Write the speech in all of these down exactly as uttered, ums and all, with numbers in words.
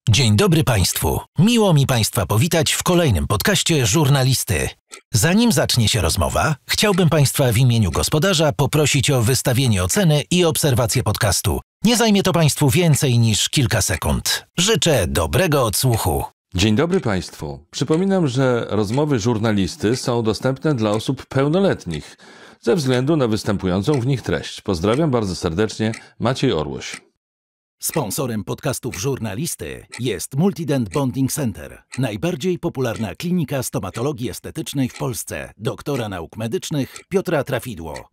Dzień dobry Państwu. Miło mi Państwa powitać w kolejnym podcaście Żurnalisty. Zanim zacznie się rozmowa, chciałbym Państwa w imieniu gospodarza poprosić o wystawienie oceny i obserwację podcastu. Nie zajmie to Państwu więcej niż kilka sekund. Życzę dobrego odsłuchu. Dzień dobry Państwu. Przypominam, że rozmowy żurnalisty są dostępne dla osób pełnoletnich ze względu na występującą w nich treść. Pozdrawiam bardzo serdecznie, Maciej Orłoś. Sponsorem podcastów Żurnalisty jest Multident Bonding Center, najbardziej popularna klinika stomatologii estetycznej w Polsce, doktora nauk medycznych Piotra Trafidło.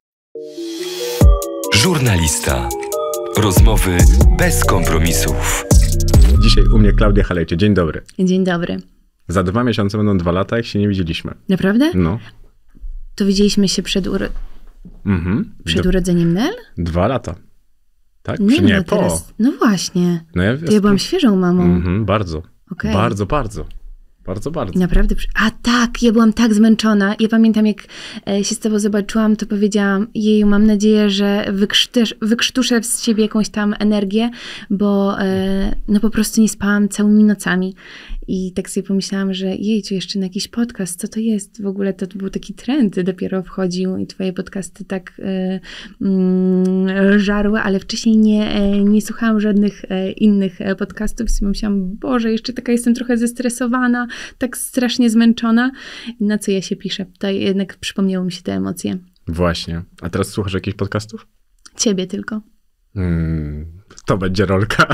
Żurnalista. Rozmowy bez kompromisów. Dzisiaj u mnie Klaudia Halejcie. Dzień dobry. Dzień dobry. Za dwa miesiące będą dwa lata, jak się nie widzieliśmy. Naprawdę? No. To widzieliśmy się przed, uro... Mhm. przed D- urodzeniem Nel? Dwa lata. Tak? Nie, Czy nie, no po. teraz... No właśnie. No ja, to ja byłam świeżą mamą. Mhm, bardzo. Okay. Bardzo, bardzo. Bardzo, bardzo. Naprawdę. A tak, ja byłam tak zmęczona. Ja pamiętam, jak się z tobą zobaczyłam, to powiedziałam, jeju, mam nadzieję, że wykrztusz, wykrztuszę z siebie jakąś tam energię, bo no po prostu nie spałam całymi nocami. I tak sobie pomyślałam, że jejciu, jeszcze na jakiś podcast, co to jest? W ogóle to był taki trend, dopiero wchodził i twoje podcasty tak y, y, żarły, ale wcześniej nie, nie słuchałam żadnych y, innych podcastów i sobie pomyślałam, Boże, jeszcze taka jestem trochę zestresowana, tak strasznie zmęczona. Na co ja się piszę? To jednak przypomniały mi się te emocje. Właśnie. A teraz słuchasz jakichś podcastów? Ciebie tylko. Hmm, to będzie rolka.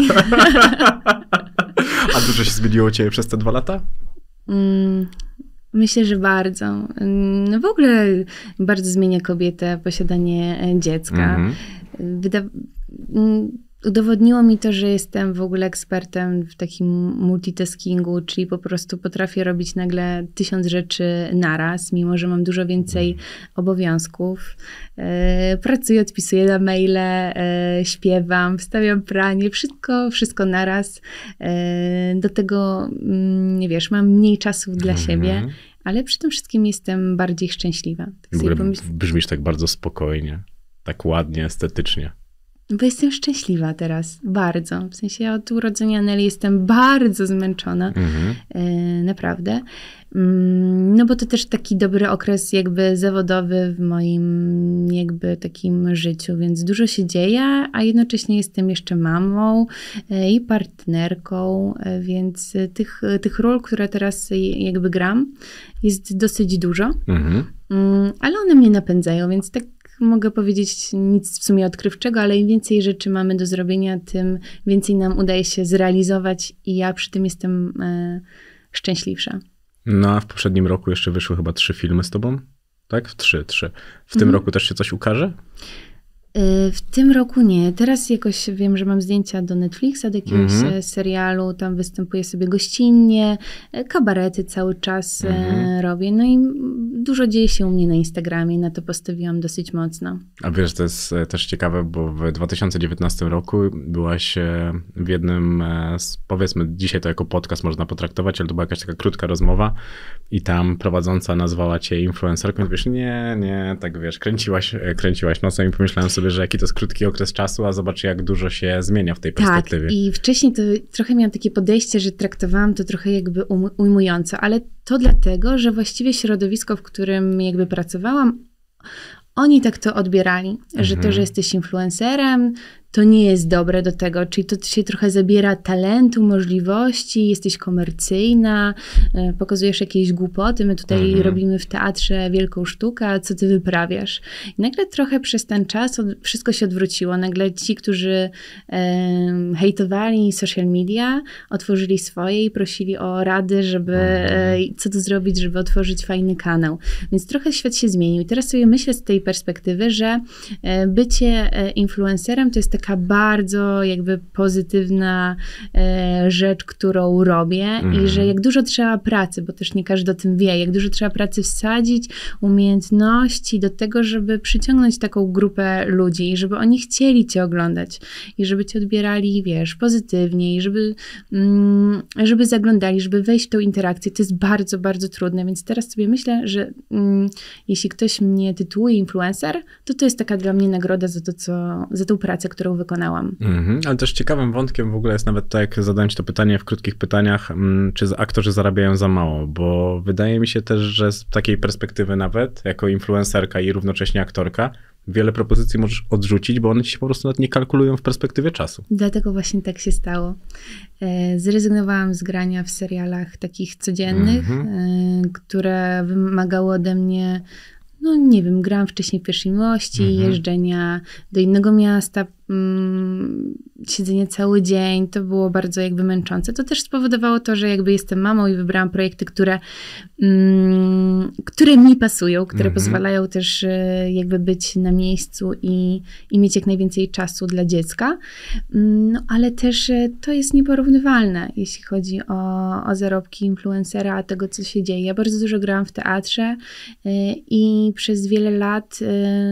A dużo się zmieniło u ciebie przez te dwa lata? Mm, myślę, że bardzo. No w ogóle bardzo zmienia kobietę posiadanie dziecka. Mm-hmm. Wyda- Udowodniło mi to, że jestem w ogóle ekspertem w takim multitaskingu, czyli po prostu potrafię robić nagle tysiąc rzeczy naraz, mimo że mam dużo więcej obowiązków. E, pracuję, odpisuję na maile, e, śpiewam, wstawiam pranie, wszystko, wszystko naraz. E, do tego, nie wiesz, mam mniej czasu dla mhm. siebie, ale przy tym wszystkim jestem bardziej szczęśliwa. Tak w ogóle pomyśl... brzmisz tak bardzo spokojnie, tak ładnie, estetycznie. Bo jestem szczęśliwa teraz, bardzo. W sensie od urodzenia Nelly jestem bardzo zmęczona, mhm. e, naprawdę. No bo to też taki dobry okres jakby zawodowy w moim jakby takim życiu, więc dużo się dzieje, a jednocześnie jestem jeszcze mamą e, i partnerką, e, więc tych, tych ról, które teraz jakby gram, jest dosyć dużo, mhm. mm, ale one mnie napędzają, więc tak mogę powiedzieć nic w sumie odkrywczego, ale im więcej rzeczy mamy do zrobienia, tym więcej nam udaje się zrealizować i ja przy tym jestem e, szczęśliwsza. No a w poprzednim roku jeszcze wyszły chyba trzy filmy z tobą? Tak? Trzy, trzy. W tym mhm. roku też się coś ukaże? W tym roku nie. Teraz jakoś wiem, że mam zdjęcia do Netflixa, do jakiegoś mm-hmm. serialu, tam występuję sobie gościnnie, kabarety cały czas mm-hmm. robię, no i dużo dzieje się u mnie na Instagramie, na to postawiłam dosyć mocno. A wiesz, to jest też ciekawe, bo w dwa tysiące dziewiętnastym roku byłaś w jednym, z, powiedzmy dzisiaj to jako podcast można potraktować, ale to była jakaś taka krótka rozmowa i tam prowadząca nazwała cię influencerką, więc wiesz, nie, nie, tak wiesz, kręciłaś, kręciłaś nosem i pomyślałem sobie, że jaki to jest krótki okres czasu, a zobacz jak dużo się zmienia w tej perspektywie. Tak, i wcześniej to trochę miałam takie podejście, że traktowałam to trochę jakby um- ujmująco, ale to dlatego, że właściwie środowisko, w którym jakby pracowałam, oni tak to odbierali, mhm. że to, że jesteś influencerem, to nie jest dobre do tego, czyli to się trochę zabiera talentu, możliwości, jesteś komercyjna, pokazujesz jakieś głupoty, my tutaj mhm. robimy w teatrze wielką sztukę, a co ty wyprawiasz? I nagle trochę przez ten czas od, wszystko się odwróciło. Nagle ci, którzy e, hejtowali social media, otworzyli swoje i prosili o rady, żeby mhm. e, co tu zrobić, żeby otworzyć fajny kanał. Więc trochę świat się zmienił. I teraz sobie myślę z tej perspektywy, że e, bycie e, influencerem to jest taka bardzo jakby pozytywna e, rzecz, którą robię mm. i że jak dużo trzeba pracy, bo też nie każdy o tym wie, jak dużo trzeba pracy wsadzić, umiejętności do tego, żeby przyciągnąć taką grupę ludzi i żeby oni chcieli cię oglądać i żeby cię odbierali, wiesz, pozytywnie i żeby, mm, żeby zaglądali, żeby wejść w tą interakcję. To jest bardzo, bardzo trudne, więc teraz sobie myślę, że mm, jeśli ktoś mnie tytułuje influencer, to to jest taka dla mnie nagroda za to, co, za tą pracę, którą którą wykonałam. Mhm, ale też ciekawym wątkiem w ogóle jest nawet to, jak zadałem ci to pytanie w krótkich pytaniach, czy aktorzy zarabiają za mało, bo wydaje mi się też, że z takiej perspektywy nawet, jako influencerka i równocześnie aktorka, wiele propozycji możesz odrzucić, bo one ci się po prostu nawet nie kalkulują w perspektywie czasu. Dlatego właśnie tak się stało. Zrezygnowałam z grania w serialach takich codziennych, mm-hmm. które wymagały ode mnie, no nie wiem, grałam wcześniej w Pierwszej Miłości, mm-hmm. jeżdżenia do innego miasta, mm, siedzenie cały dzień, to było bardzo jakby męczące. To też spowodowało to, że jakby jestem mamą i wybrałam projekty, które, mm, które mi pasują, które mm-hmm. pozwalają też jakby być na miejscu i, i mieć jak najwięcej czasu dla dziecka. No ale też to jest nieporównywalne, jeśli chodzi o, o zarobki influencera, a tego, co się dzieje. Ja bardzo dużo grałam w teatrze i przez wiele lat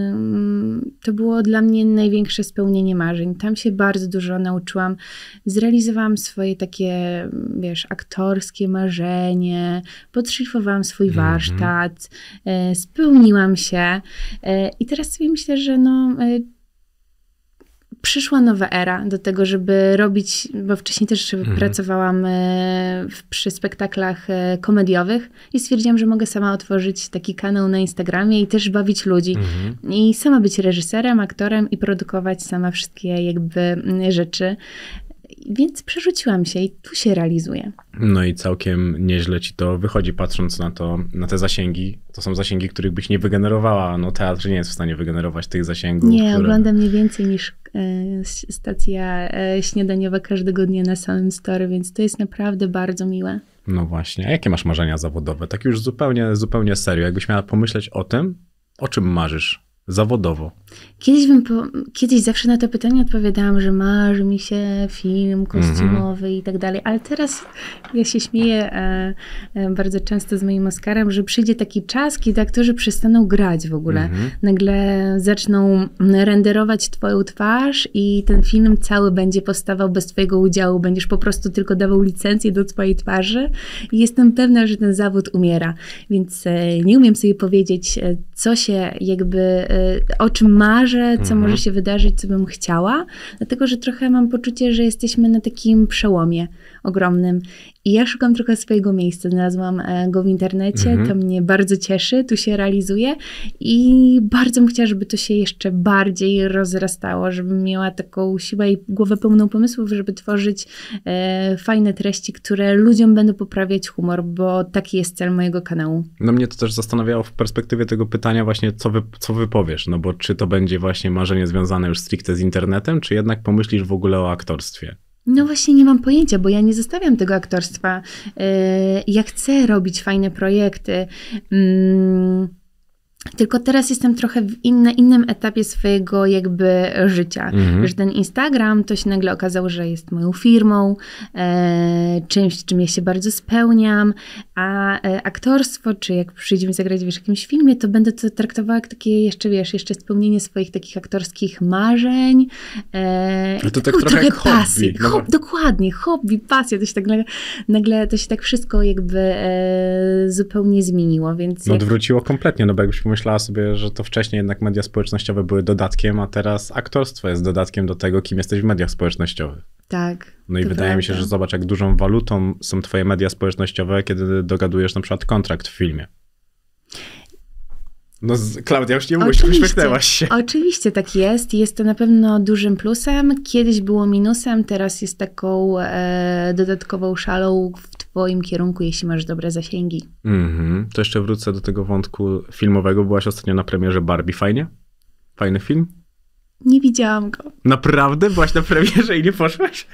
to było dla mnie największe spełnienie marzeń. Tam się bardzo dużo nauczyłam. Zrealizowałam swoje takie, wiesz, aktorskie marzenie, podszlifowałam swój mm-hmm. warsztat, e, spełniłam się e, i teraz sobie myślę, że no e, przyszła nowa era do tego, żeby robić, bo wcześniej też mm-hmm. pracowałam e, w, przy spektaklach e, komediowych i stwierdziłam, że mogę sama otworzyć taki kanał na Instagramie i też bawić ludzi. Mm-hmm. I sama być reżyserem, aktorem i produkować sama wszystkie jakby rzeczy. Więc przerzuciłam się i tu się realizuję. No i całkiem nieźle ci to wychodzi, patrząc na to, na te zasięgi. To są zasięgi, których byś nie wygenerowała. No teatr nie jest w stanie wygenerować tych zasięgów. Nie, które... ogląda mnie więcej niż e, stacja e, śniadaniowa każdego dnia na samym story, więc to jest naprawdę bardzo miłe. No właśnie. A jakie masz marzenia zawodowe? Tak już zupełnie, zupełnie serio. Jakbyś miała pomyśleć o tym, o czym marzysz zawodowo? Kiedyś, bym po, kiedyś zawsze na to pytanie odpowiadałam, że marzy mi się film kostiumowy mm-hmm. i tak dalej, ale teraz ja się śmieję e, e, bardzo często z moim Oskarem, że przyjdzie taki czas, kiedy aktorzy przestaną grać w ogóle. Mm-hmm. Nagle zaczną renderować twoją twarz i ten film cały będzie powstawał bez twojego udziału. Będziesz po prostu tylko dawał licencję do twojej twarzy i jestem pewna, że ten zawód umiera. Więc e, nie umiem sobie powiedzieć, e, co się jakby, e, o czym marzę, co mhm. może się wydarzyć, co bym chciała, dlatego, że trochę mam poczucie, że jesteśmy na takim przełomie ogromnym i ja szukam trochę swojego miejsca. Znalazłam go w internecie, mhm. to mnie bardzo cieszy, tu się realizuję i bardzo bym chciała, żeby to się jeszcze bardziej rozrastało, żebym miała taką siłę i głowę pełną pomysłów, żeby tworzyć e, fajne treści, które ludziom będą poprawiać humor, bo taki jest cel mojego kanału. No mnie to też zastanawiało w perspektywie tego pytania właśnie, co, wy, co wypowiesz, no bo czy to będzie właśnie marzenie związane już stricte z internetem, czy jednak pomyślisz w ogóle o aktorstwie? No właśnie nie mam pojęcia, bo ja nie zostawiam tego aktorstwa. Ja chcę robić fajne projekty. Tylko teraz jestem trochę w inne, innym etapie swojego jakby życia. Mhm. Że ten Instagram to się nagle okazało, że jest moją firmą, e, czymś, czym ja się bardzo spełniam, a e, aktorstwo, czy jak przyjdziemy zagrać w jakimś filmie, to będę to traktowała jak takie jeszcze, wiesz, jeszcze spełnienie swoich takich aktorskich marzeń. E, to tak trochę, trochę jak pasji. hobby. No Ho- dokładnie, hobby, pasja. To się tak nagle, nagle to się tak wszystko jakby e, zupełnie zmieniło, więc... No jak... odwróciło kompletnie, no bo jakbyś pomyślała sobie, że to wcześniej jednak media społecznościowe były dodatkiem, a teraz aktorstwo jest dodatkiem do tego, kim jesteś w mediach społecznościowych. Tak. No i wydaje prawda. mi się, że zobacz, jak dużą walutą są twoje media społecznościowe, kiedy dogadujesz na przykład kontrakt w filmie. No Klaudia, już nie mówisz, uśmiechnęłaś się. Oczywiście tak jest. Jest to na pewno dużym plusem. Kiedyś było minusem, teraz jest taką e, dodatkową szalą w twoim kierunku, jeśli masz dobre zasięgi. Mm-hmm. To jeszcze wrócę do tego wątku filmowego. Byłaś ostatnio na premierze Barbie. Fajnie? Fajny film? Nie widziałam go. Naprawdę? Byłaś na premierze i nie poszłaś?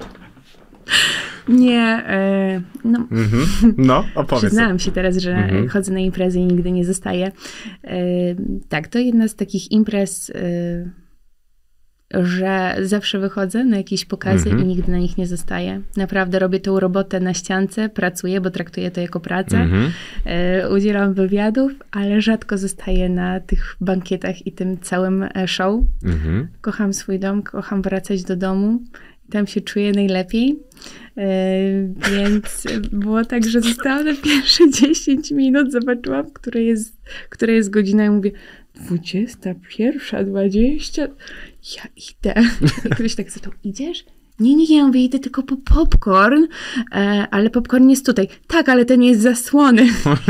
Nie, e, no. Mm-hmm. No, opowiedz. Przyznałam się teraz, że mm-hmm. chodzę na imprezy i nigdy nie zostaję. E, tak, to jedna z takich imprez, e, że zawsze wychodzę na jakieś pokazy mm-hmm. i nigdy na nich nie zostaję. Naprawdę robię tą robotę na ściance, pracuję, bo traktuję to jako pracę. Mm-hmm. E, udzielam wywiadów, ale rzadko zostaję na tych bankietach i tym całym show. Mm-hmm. Kocham swój dom, kocham wracać do domu. tam się czuję najlepiej. Więc było tak, że zostałam na pierwsze dziesięć minut, zobaczyłam, która jest, która jest godzina i mówię, dwudziesta pierwsza, dwadzieścia, ja idę. I ktoś tak zapytał, idziesz? Nie, nie, ja mówię, idę tylko po popcorn, ale popcorn jest tutaj. Tak, ale ten jest zasłony.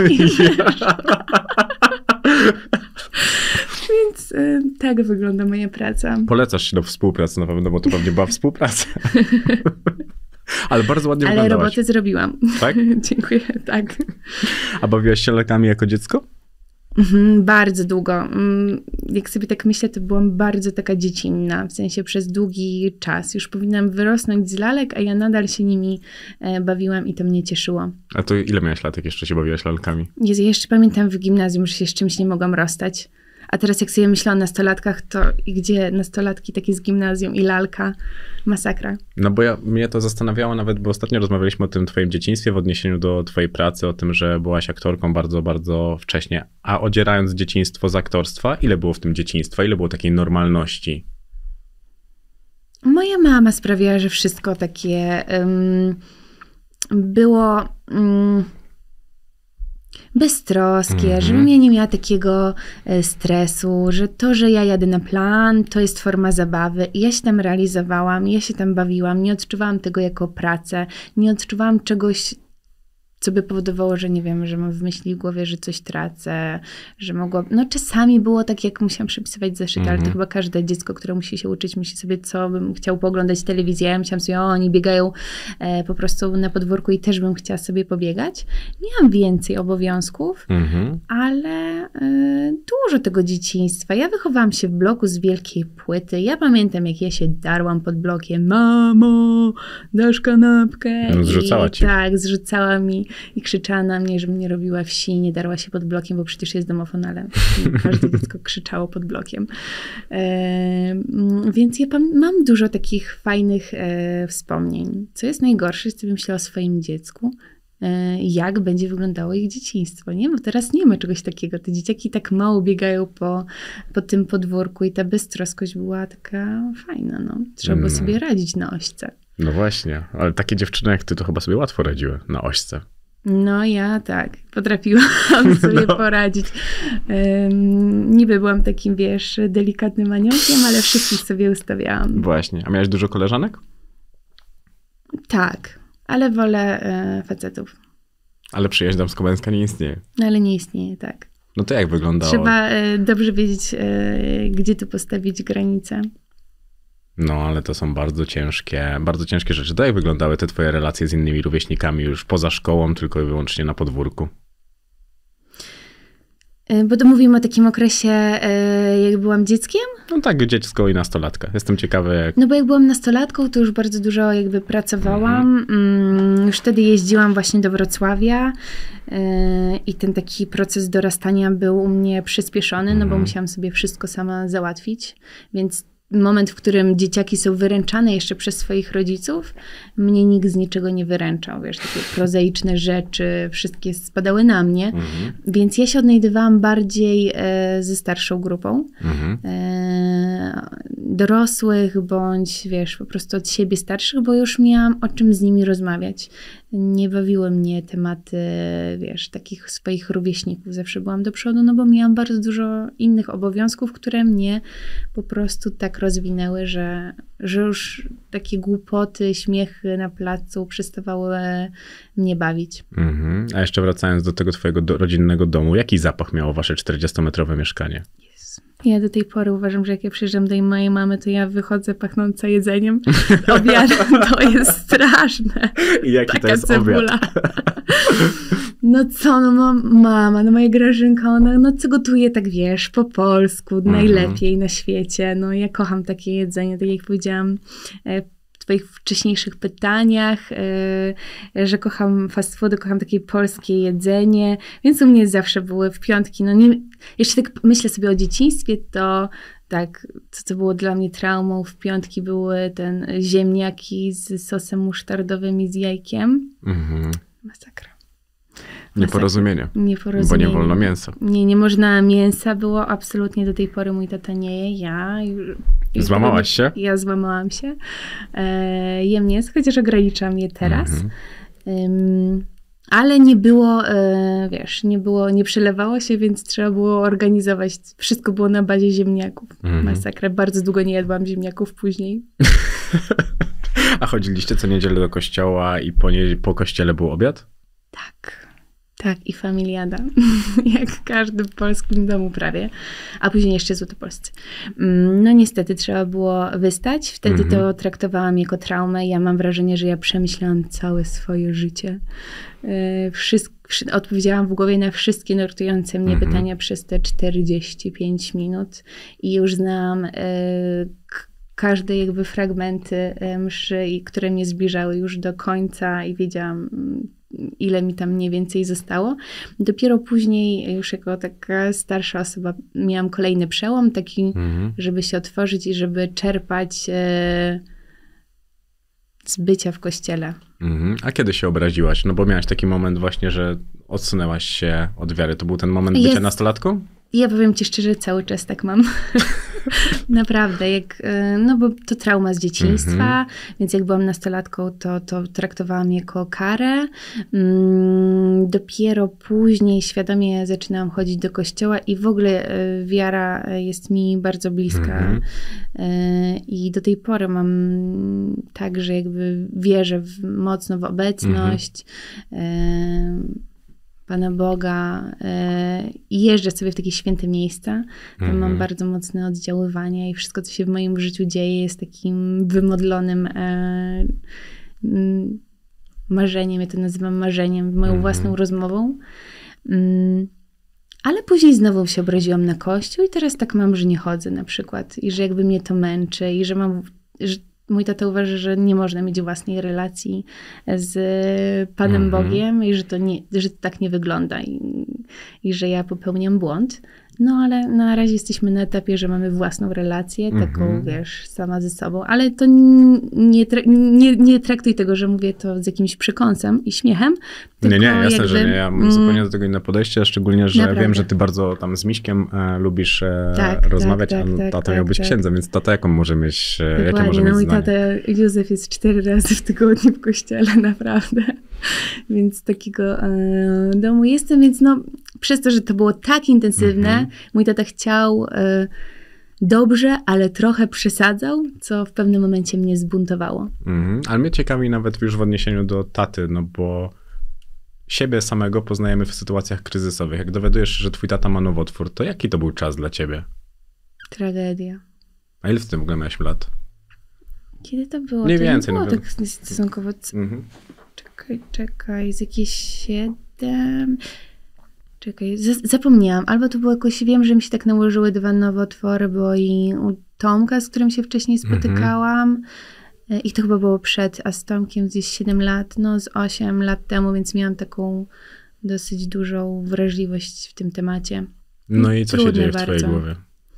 Więc y, tak wygląda moja praca. Polecasz się do współpracy na pewno, bo to pewnie była współpraca. Ale bardzo ładnie Ale wyglądałaś. robotę zrobiłam. Tak? Dziękuję, tak. A bawiłaś się lalkami jako dziecko? Mhm, bardzo długo. Jak sobie tak myślę, to byłam bardzo taka dziecinna, w sensie przez długi czas. Już powinnam wyrosnąć z lalek, a ja nadal się nimi bawiłam i to mnie cieszyło. A to ile miałaś lat, jak jeszcze się bawiłaś lalkami? Jezu, ja jeszcze pamiętam w gimnazjum, że się z czymś nie mogłam rozstać. A teraz jak sobie myślę o nastolatkach, to i gdzie nastolatki takie z gimnazjum i lalka, masakra. No bo ja, mnie to zastanawiało nawet, bo ostatnio rozmawialiśmy o tym twoim dzieciństwie w odniesieniu do twojej pracy, o tym, że byłaś aktorką bardzo, bardzo wcześnie. A odzierając dzieciństwo z aktorstwa, ile było w tym dzieciństwa? Ile było takiej normalności? Moja mama sprawiała, że wszystko takie um, było... Um, beztroskie, mm-hmm. żebym ja nie miała takiego e, stresu, że to, że ja jadę na plan, to jest forma zabawy i ja się tam realizowałam, ja się tam bawiłam, nie odczuwałam tego jako pracę, nie odczuwałam czegoś, co by powodowało, że nie wiem, że mam w myśli w głowie, że coś tracę, że mogło... No czasami było tak, jak musiałam przepisywać zeszyty, mm-hmm. ale to chyba każde dziecko, które musi się uczyć, myśli sobie, co bym chciał pooglądać telewizję. Ja myślałam sobie, o, oni biegają e, po prostu na podwórku i też bym chciała sobie pobiegać. Miałam więcej obowiązków, mm-hmm. ale e, dużo tego dzieciństwa. Ja wychowałam się w bloku z wielkiej płyty. Ja pamiętam, jak ja się darłam pod blokiem. Mamo, dasz kanapkę? No, zrzucała I, ci. Tak, zrzucała mi. I krzyczała na mnie, żebym nie robiła wsi, nie darła się pod blokiem, bo przecież jest domofon, ale każde dziecko krzyczało pod blokiem. E, więc ja mam dużo takich fajnych e, wspomnień. Co jest najgorsze, jest, sobie myślała o swoim dziecku, e, jak będzie wyglądało ich dzieciństwo, nie? Bo teraz nie ma czegoś takiego. Te dzieciaki tak mało biegają po, po tym podwórku i ta beztroskość była taka fajna, no. Trzeba było no. sobie radzić na ośce. No właśnie, ale takie dziewczyny jak ty to chyba sobie łatwo radziły na ośce. No ja tak, potrafiłam sobie no. poradzić. Um, niby byłam takim, wiesz, delikatnym aniołkiem, ale wszystkich sobie ustawiałam. Właśnie. A miałeś dużo koleżanek? Tak, ale wolę e, facetów. Ale przyjaźń damsko-męska nie istnieje. No ale nie istnieje, tak. No to jak wyglądało? Trzeba e, dobrze wiedzieć, e, gdzie tu postawić granicę. No, ale to są bardzo ciężkie, bardzo ciężkie rzeczy. To jak wyglądały te twoje relacje z innymi rówieśnikami już poza szkołą, tylko i wyłącznie na podwórku? Bo to mówimy o takim okresie, jak byłam dzieckiem? No tak, dziecko i nastolatka. Jestem ciekawy jak... No bo jak byłam nastolatką, to już bardzo dużo jakby pracowałam. Mm. Już wtedy jeździłam właśnie do Wrocławia i ten taki proces dorastania był u mnie przyspieszony, mm. no bo musiałam sobie wszystko sama załatwić, więc moment, w którym dzieciaki są wyręczane jeszcze przez swoich rodziców, mnie nikt z niczego nie wyręczał, wiesz, takie prozaiczne rzeczy, wszystkie spadały na mnie, mm-hmm. więc ja się odnajdywałam bardziej e, ze starszą grupą mm-hmm. e, dorosłych, bądź wiesz, po prostu od siebie starszych, bo już miałam o czym z nimi rozmawiać. Nie bawiły mnie tematy, wiesz, takich swoich rówieśników. Zawsze byłam do przodu, no bo miałam bardzo dużo innych obowiązków, które mnie po prostu tak rozwinęły, że, że już takie głupoty, śmiechy na placu przestawały mnie bawić. Mhm. A jeszcze wracając do tego twojego do, rodzinnego domu, jaki zapach miało wasze czterdziestometrowe mieszkanie? Ja do tej pory uważam, że jak ja przyjeżdżam do mojej mamy, to ja wychodzę pachnąca jedzeniem. Obiadem to jest straszne. I jaki Taka to jest cebula. obiad? No co, no mam, mama, no moja Grażynka, ona no co gotuje tak, wiesz, po polsku, mhm. najlepiej na świecie. No ja kocham takie jedzenie, tak jak powiedziałam w twoich wcześniejszych pytaniach, że kocham fast foody, kocham takie polskie jedzenie, więc u mnie zawsze były w piątki, no nie, jeszcze tak myślę sobie o dzieciństwie, to tak, co to było dla mnie traumą, w piątki były ten ziemniaki z sosem musztardowym i z jajkiem. Mhm. Masakra. Nieporozumienie. Nieporozumienie. Bo nie wolno mięsa. Nie, nie można mięsa było absolutnie, do tej pory mój tata nie je, ja Złamałaś się? Ja złamałam się. E, jem mięso, chociaż ograniczam je teraz. Mhm. Um, ale nie było, e, wiesz, nie było, nie przelewało się, więc trzeba było organizować. Wszystko było na bazie ziemniaków. Mhm. Masakra. Bardzo długo nie jadłam ziemniaków później. A chodziliście co niedzielę do kościoła i po, nie, po kościele był obiad? Tak. Tak, i familiada, jak w każdym polskim domu prawie, a później jeszcze złotopolscy. No niestety trzeba było wystać, wtedy mm-hmm. to traktowałam jako traumę. Ja mam wrażenie, że ja przemyślałam całe swoje życie. Wszystko, odpowiedziałam w głowie na wszystkie nurtujące mnie mm-hmm. pytania przez te czterdzieści pięć minut i już znam każde jakby fragmenty mszy, które mnie zbliżały już do końca i wiedziałam, ile mi tam mniej więcej zostało. Dopiero później, już jako taka starsza osoba, miałam kolejny przełom, taki, mhm. żeby się otworzyć i żeby czerpać e, z bycia w kościele. Mhm. A kiedy się obraziłaś? No bo miałaś taki moment właśnie, że odsunęłaś się od wiary. To był ten moment bycia Jest... nastolatką? Ja powiem ci szczerze, cały czas tak mam. Naprawdę, jak, no bo to trauma z dzieciństwa, mm-hmm. więc jak byłam nastolatką, to, to traktowałam jako karę. Mm, dopiero później świadomie zaczynałam chodzić do kościoła i w ogóle y, wiara jest mi bardzo bliska. Mm-hmm. Y, I do tej pory mam tak, że jakby wierzę w, mocno w obecność. Mm-hmm. y, Pana Boga i jeżdżę sobie w takie święte miejsca. Tam mm-hmm. mam bardzo mocne oddziaływanie i wszystko, co się w moim życiu dzieje, jest takim wymodlonym e, marzeniem. Ja to nazywam marzeniem, moją mm-hmm. własną rozmową. Mm, ale później znowu się obraziłam na Kościół i teraz tak mam, że nie chodzę na przykład i że jakby mnie to męczy i że mam... Że mój tata uważa, że nie można mieć własnej relacji z Panem mm-hmm. Bogiem i że to, nie, że to tak nie wygląda i, i że ja popełniam błąd. No ale na razie jesteśmy na etapie, że mamy własną relację, mm-hmm. taką, wiesz, sama ze sobą, ale to nie, nie, nie traktuj tego, że mówię to z jakimś przekąsem i śmiechem. Nie, nie, jasne, jakby, że nie. Ja mam zupełnie do tego inne podejście, szczególnie, że naprawdę. Wiem, że ty bardzo tam z Miśkiem e, lubisz e, tak, rozmawiać, tak, tak, a tata tak, miał być tak. księdzem, więc tata jaką może mieć, e, jakie może no, mieć mój zdanie? Tata Józef jest cztery razy w tygodniu w kościele, naprawdę. Więc z takiego e, domu jestem, więc no przez to, że to było tak intensywne, mm-hmm. mój tata chciał e, dobrze, ale trochę przesadzał, co w pewnym momencie mnie zbuntowało. Mm-hmm. Ale mnie ciekawi nawet już w odniesieniu do taty, no bo siebie samego poznajemy w sytuacjach kryzysowych. Jak dowiadujesz się, że twój tata ma nowotwór, to jaki to był czas dla ciebie? Tragedia. A ile w tym w ogóle miałeś lat? Kiedy to było? Mniej to więcej. Nie było no tak stosunkowo... Mm-hmm. Czekaj, czekaj, z jakieś siedem... Czekaj, z- zapomniałam. Albo to było jakoś, wiem, że mi się tak nałożyły dwa nowotwory, bo i u Tomka, z którym się wcześniej spotykałam, mm-hmm. i to chyba było przed, a z Tomkiem gdzieś siedem lat, no z osiem lat temu, więc miałam taką dosyć dużą wrażliwość w tym temacie. No i co Trudne się dzieje w twojej bardzo. głowie?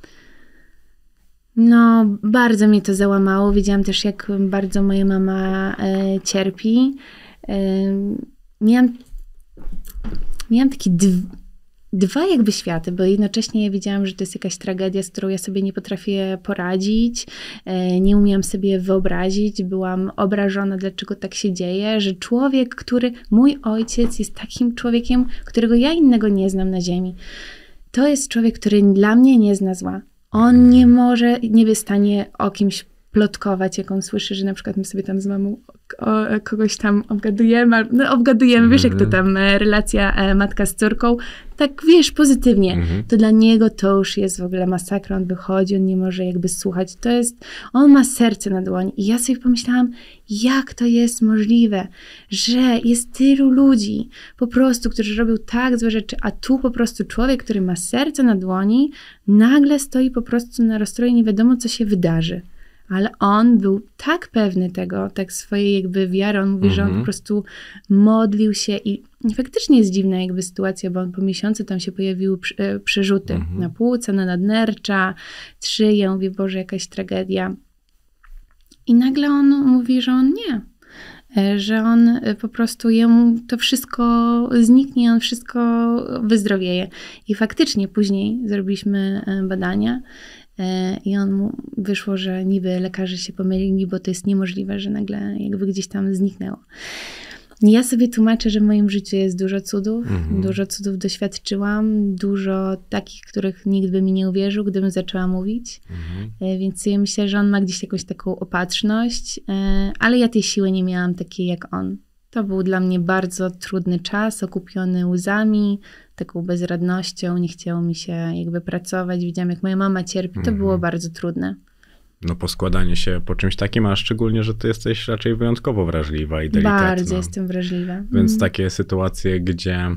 No, bardzo mnie to załamało. Wiedziałam też, jak bardzo moja mama e, cierpi. E, miałam Miałam takie dw- dwa jakby światy, bo jednocześnie ja wiedziałam, że to jest jakaś tragedia, z którą ja sobie nie potrafię poradzić, nie umiałam sobie wyobrazić, byłam obrażona, dlaczego tak się dzieje, że człowiek, który, mój ojciec jest takim człowiekiem, którego ja innego nie znam na ziemi. To jest człowiek, który dla mnie nie zna zła. On nie może, nie jest w stanie o kimś plotkować, jak on słyszy, że na przykład my sobie tam z mamą o, kogoś tam obgadujemy, no obgadujemy, mm-hmm. wiesz, jak to tam relacja e, matka z córką, tak wiesz, pozytywnie. Mm-hmm. To dla niego to już jest w ogóle masakra, on wychodzi, on nie może jakby słuchać, to jest, on ma serce na dłoni i ja sobie pomyślałam, jak to jest możliwe, że jest tylu ludzi po prostu, którzy robią tak złe rzeczy, a tu po prostu człowiek, który ma serce na dłoni, nagle stoi po prostu na rozstroju, nie wiadomo, co się wydarzy. Ale on był tak pewny tego, tak swojej jakby wiary, on mówi, mm-hmm. że on po prostu modlił się i faktycznie jest dziwna jakby sytuacja, bo on po miesiącu tam się pojawiły przy, e, przerzuty mm-hmm. na płuca, na nadnercza, trzy, ja mówię, Boże, jakaś tragedia. I nagle on mówi, że on nie, e, że on e, po prostu jemu to wszystko zniknie, on wszystko wyzdrowieje. I faktycznie później zrobiliśmy e, badania, I on mu wyszło, że niby lekarze się pomylili, bo to jest niemożliwe, że nagle jakby gdzieś tam zniknęło. Ja sobie tłumaczę, że w moim życiu jest dużo cudów. Mhm. Dużo cudów doświadczyłam. Dużo takich, których nikt by mi nie uwierzył, gdybym zaczęła mówić. Mhm. Więc ja myślę, że on ma gdzieś jakąś taką opatrzność, ale ja tej siły nie miałam takiej jak on. To był dla mnie bardzo trudny czas, okupiony łzami, taką bezradnością. Nie chciało mi się jakby pracować. Widziałam, jak moja mama cierpi. To mhm. było bardzo trudne. No poskładanie się po czymś takim, a szczególnie, że ty jesteś raczej wyjątkowo wrażliwa i delikatna. Bardzo jestem wrażliwa. Więc mm. takie sytuacje, gdzie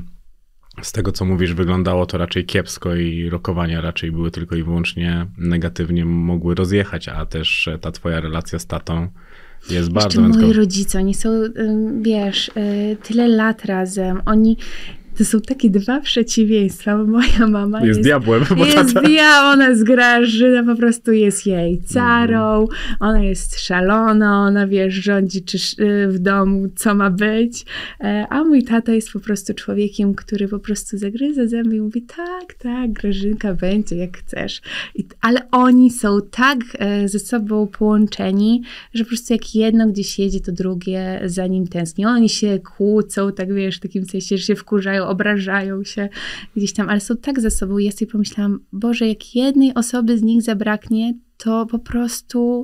z tego, co mówisz, wyglądało to raczej kiepsko i rokowania raczej były tylko i wyłącznie negatywnie, mogły rozjechać, a też ta twoja relacja z tatą jest Jeszcze bardzo moi wyjątkowa. rodzice, oni są, wiesz, tyle lat razem, oni... To są takie dwa przeciwieństwa, bo moja mama jest... Jest diabłem. Bo jest tata... diabłem, ona jest Grażyna, po prostu jest jej carą, mm. ona jest szalona, ona, wiesz, rządzi czy w domu, co ma być, a mój tata jest po prostu człowiekiem, który po prostu zagryza zęby i mówi, tak, tak, Grażynka, będzie jak chcesz. I, ale oni są tak ze sobą połączeni, że po prostu jak jedno gdzieś jedzie, to drugie za nim tęskni. Oni się kłócą, tak wiesz, w takim sensie, że się wkurzają, obrażają się gdzieś tam, ale są tak ze sobą. Ja sobie pomyślałam, Boże, jak jednej osoby z nich zabraknie, to po prostu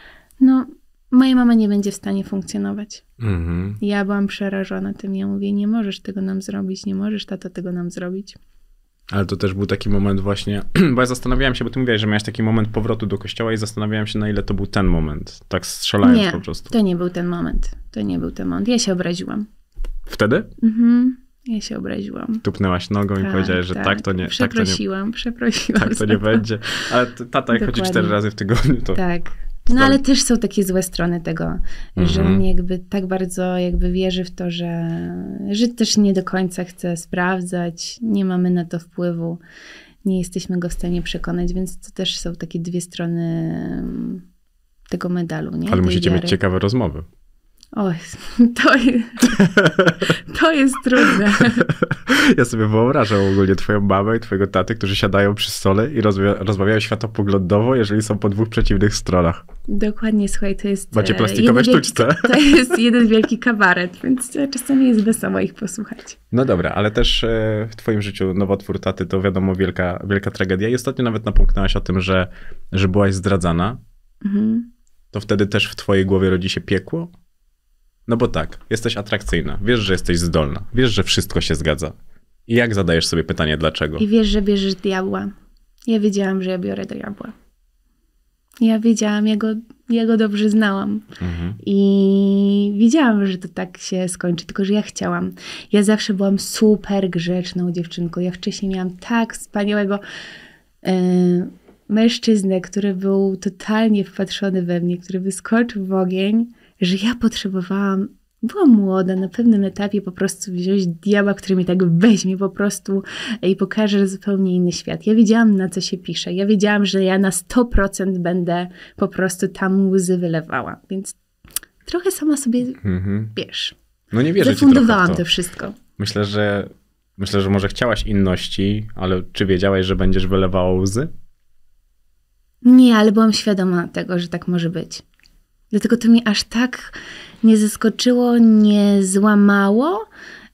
no, moja mama nie będzie w stanie funkcjonować. Mm-hmm. Ja byłam przerażona tym. Ja mówię, nie możesz tego nam zrobić, nie możesz, tato, tego nam zrobić. Ale to też był taki moment właśnie, bo ja zastanawiałem się, bo ty mówiłaś, że miałeś taki moment powrotu do kościoła i zastanawiałem się, na ile to był ten moment. Tak strzelając nie, po prostu. to nie był ten moment. To nie był ten moment. Ja się obraziłam. Wtedy? Mhm. Ja się obraziłam. Tupnęłaś nogą tak, i powiedziałeś, że tak, tak to nie... Przeprosiłam, tak to nie, przeprosiłam. Tak to nie będzie. Ale tata jak chodzi cztery razy w tygodniu, to... Tak. No ale też są takie złe strony tego, mhm. że on jakby tak bardzo jakby wierzy w to, że, że też nie do końca chce sprawdzać, nie mamy na to wpływu, nie jesteśmy go w stanie przekonać, więc to też są takie dwie strony tego medalu, nie? Ale tej musicie wiary. Mieć ciekawe rozmowy. Oj, to jest, to jest trudne. Ja sobie wyobrażam ogólnie twoją mamę i twojego taty, którzy siadają przy stole i rozmawia- rozmawiają światopoglądowo, jeżeli są po dwóch przeciwnych stronach. Dokładnie, słuchaj, to jest... Macie plastikowe sztuczce. Wielki, to jest jeden wielki kabaret, więc czasami jest wesoło ich posłuchać. No dobra, ale też w twoim życiu nowotwór taty to wiadomo wielka, wielka tragedia. I ostatnio nawet napomknęłaś o tym, że, że byłaś zdradzana. Mhm. To wtedy też w twojej głowie rodzi się piekło? No bo tak, jesteś atrakcyjna, wiesz, że jesteś zdolna, wiesz, że wszystko się zgadza. I jak zadajesz sobie pytanie, dlaczego? I wiesz, że bierzesz diabła. Ja wiedziałam, że ja biorę diabła. Ja wiedziałam, ja go, ja go dobrze znałam. Mhm. I wiedziałam, że to tak się skończy, tylko że ja chciałam. Ja zawsze byłam super grzeczną dziewczynką. Ja wcześniej miałam tak wspaniałego yy, mężczyznę, który był totalnie wpatrzony we mnie, który wyskoczył w ogień, że ja potrzebowałam, byłam młoda, na pewnym etapie po prostu wziąć diabła, który mi tak weźmie po prostu i pokaże zupełnie inny świat. Ja wiedziałam, na co się pisze. Ja wiedziałam, że ja na sto procent będę po prostu tam łzy wylewała. Więc trochę sama sobie, mhm. wiesz, no nie wierzę zafundowałam ci to. to wszystko. Myślę, że myślę, że może chciałaś inności, ale czy wiedziałaś, że będziesz wylewała łzy? Nie, ale byłam świadoma tego, że tak może być. Dlatego to mnie aż tak nie zaskoczyło, nie złamało.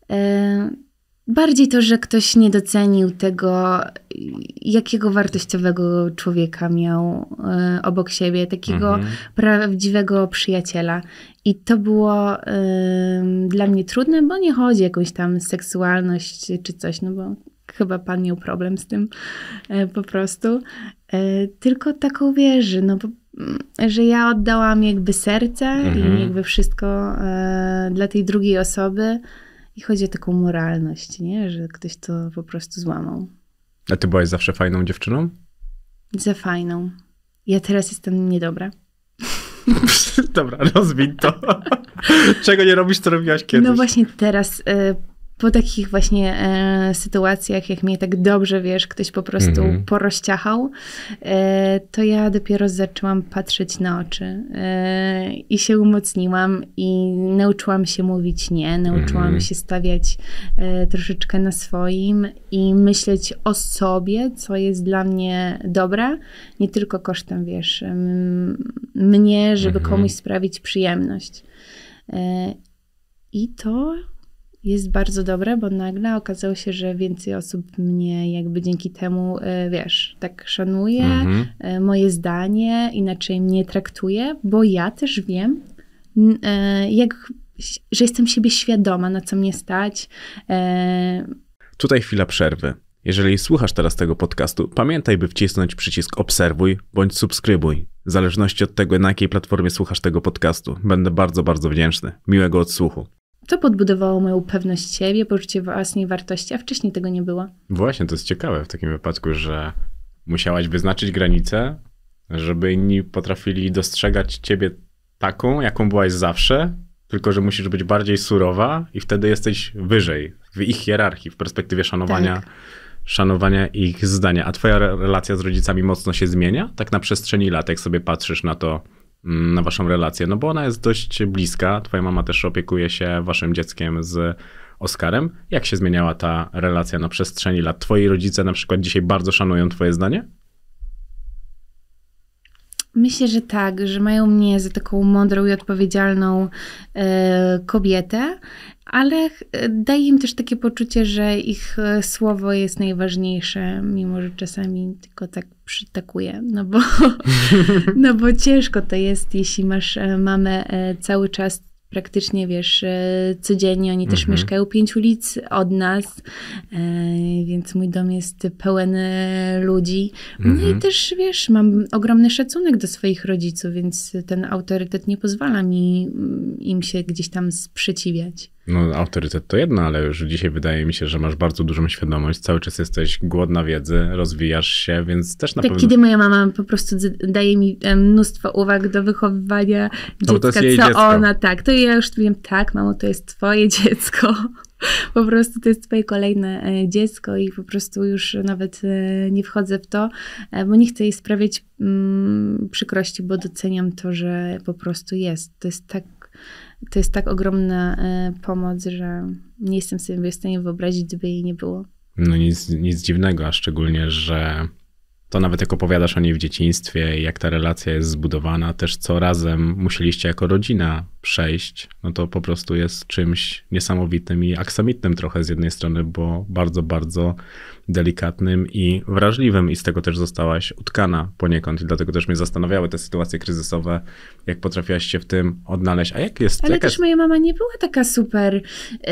Bardziej to, że ktoś nie docenił tego, jakiego wartościowego człowieka miał obok siebie, takiego mhm. prawdziwego przyjaciela. I to było dla mnie trudne, bo nie chodzi o jakąś tam seksualność czy coś, no bo chyba pan miał problem z tym po prostu. Tylko taką wierzę, no bo że ja oddałam jakby serce mhm. i jakby wszystko e, dla tej drugiej osoby i chodzi o taką moralność, nie? Że ktoś to po prostu złamał. A ty byłaś zawsze fajną dziewczyną? Za fajną. Ja teraz jestem niedobra. Dobra, rozwiń to. Czego nie robisz, co robiłaś kiedyś? No właśnie teraz e, po takich właśnie e, sytuacjach, jak mnie tak dobrze, wiesz, ktoś po prostu mm-hmm. porozciachał, e, to ja dopiero zaczęłam patrzeć na oczy e, i się umocniłam i nauczyłam się mówić nie, nauczyłam mm-hmm. się stawiać e, troszeczkę na swoim i myśleć o sobie, co jest dla mnie dobre, nie tylko kosztem, wiesz, m, mnie, żeby mm-hmm. komuś sprawić przyjemność. E, I to jest bardzo dobre, bo nagle okazało się, że więcej osób mnie jakby dzięki temu, wiesz, tak szanuje, mm-hmm. moje zdanie, inaczej mnie traktuje, bo ja też wiem, jak, że jestem siebie świadoma, na co mnie stać. Tutaj chwila przerwy. Jeżeli słuchasz teraz tego podcastu, pamiętaj, by wcisnąć przycisk obserwuj bądź subskrybuj, w zależności od tego, na jakiej platformie słuchasz tego podcastu. Będę bardzo, bardzo wdzięczny. Miłego odsłuchu. To podbudowało moją pewność siebie, poczucie własnej wartości, a wcześniej tego nie było. Właśnie, to jest ciekawe w takim wypadku, że musiałaś wyznaczyć granicę, żeby inni potrafili dostrzegać ciebie taką, jaką byłaś zawsze, tylko że musisz być bardziej surowa i wtedy jesteś wyżej w ich hierarchii, w perspektywie szanowania, tak. szanowania ich zdania. A twoja relacja z rodzicami mocno się zmienia? Tak na przestrzeni lat, jak sobie patrzysz na to, na waszą relację, no bo ona jest dość bliska. Twoja mama też opiekuje się waszym dzieckiem z Oskarem. Jak się zmieniała ta relacja na przestrzeni lat? Twoi rodzice na przykład dzisiaj bardzo szanują twoje zdanie? Myślę, że tak, że mają mnie za taką mądrą i odpowiedzialną e, kobietę, ale daje im też takie poczucie, że ich słowo jest najważniejsze, mimo że czasami tylko tak przytakuje, no bo, no bo ciężko to jest, jeśli masz mamę cały czas praktycznie, wiesz, codziennie. Oni też mhm. mieszkają pięć ulic od nas, więc mój dom jest pełen ludzi. No mhm. i też, wiesz, mam ogromny szacunek do swoich rodziców, więc ten autorytet nie pozwala mi im się gdzieś tam sprzeciwiać. No autorytet to jedno, ale już dzisiaj wydaje mi się, że masz bardzo dużą świadomość, cały czas jesteś głodna wiedzy, rozwijasz się, więc też na tak, pewno... kiedy moja mama po prostu daje mi mnóstwo uwag do wychowywania no, dziecka, co dziecko. Ona, tak, to ja już wiem, tak, mamo, to jest twoje dziecko, po prostu to jest twoje kolejne dziecko i po prostu już nawet nie wchodzę w to, bo nie chcę jej sprawiać mm, przykrości, bo doceniam to, że po prostu jest. To jest tak To jest tak ogromna y, pomoc, że nie jestem sobie w stanie wyobrazić, gdyby jej nie było. No nic, nic dziwnego, a szczególnie, że to nawet jak opowiadasz o niej w dzieciństwie i jak ta relacja jest zbudowana, też co razem musieliście jako rodzina przejść, no to po prostu jest czymś niesamowitym i aksamitnym trochę z jednej strony, bo bardzo, bardzo delikatnym i wrażliwym i z tego też zostałaś utkana poniekąd i dlatego też mnie zastanawiały te sytuacje kryzysowe, jak potrafiłaś się w tym odnaleźć. A jak jest? Ale jaka... też moja mama nie była taka super,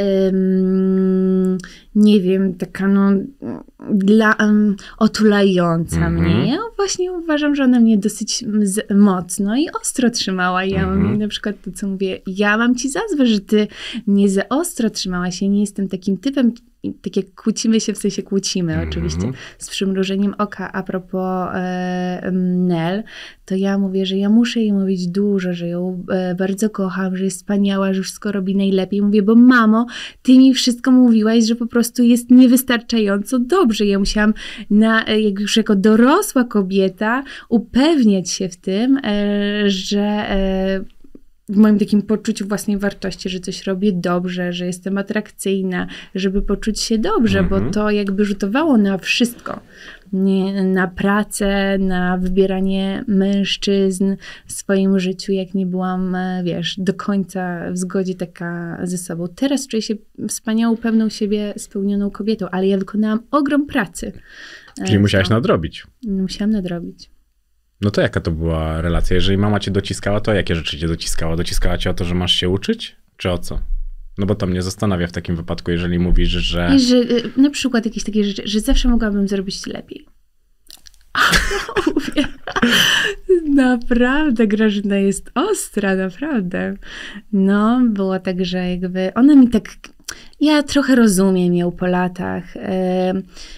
um, nie wiem, taka no dla, um, otulająca mm-hmm. mnie. Ja właśnie uważam, że ona mnie dosyć z, mocno i ostro trzymała. Ja mm-hmm. mam na przykład to, co mówię, ja mam ci za złe, że ty mnie za ostro trzymałaś. Ja nie jestem takim typem, tak jak kłócimy się, w sensie kłócimy mm-hmm. oczywiście, z przymrużeniem oka. A propos e, Nel, to ja mówię, że ja muszę jej mówić dużo, że ją e, bardzo kocham, że jest wspaniała, że wszystko robi najlepiej. Mówię, bo mamo, ty mi wszystko mówiłaś, że po prostu jest niewystarczająco dobrze. Ja musiałam, na, jak już jako dorosła kobieta, upewniać się w tym, e, że e, w moim takim poczuciu własnej wartości, że coś robię dobrze, że jestem atrakcyjna, żeby poczuć się dobrze, mm-hmm. bo to jakby rzutowało na wszystko. Nie, na pracę, na wybieranie mężczyzn w swoim życiu, jak nie byłam, wiesz, do końca w zgodzie taka ze sobą. Teraz czuję się wspaniałą, pewną siebie, spełnioną kobietą, ale ja wykonałam ogrom pracy. Czyli to musiałaś nadrobić. Musiałam nadrobić. No to jaka to była relacja? Jeżeli mama cię dociskała, to jakie rzeczy cię dociskała? Dociskała cię o to, że masz się uczyć? Czy o co? No bo to mnie zastanawia w takim wypadku, jeżeli mówisz, że... I że na przykład jakieś takie rzeczy, że zawsze mogłabym zrobić lepiej. A no mówię, naprawdę Grażyna jest ostra, naprawdę. No, było tak, że jakby ona mi tak... Ja trochę rozumiem ją po latach.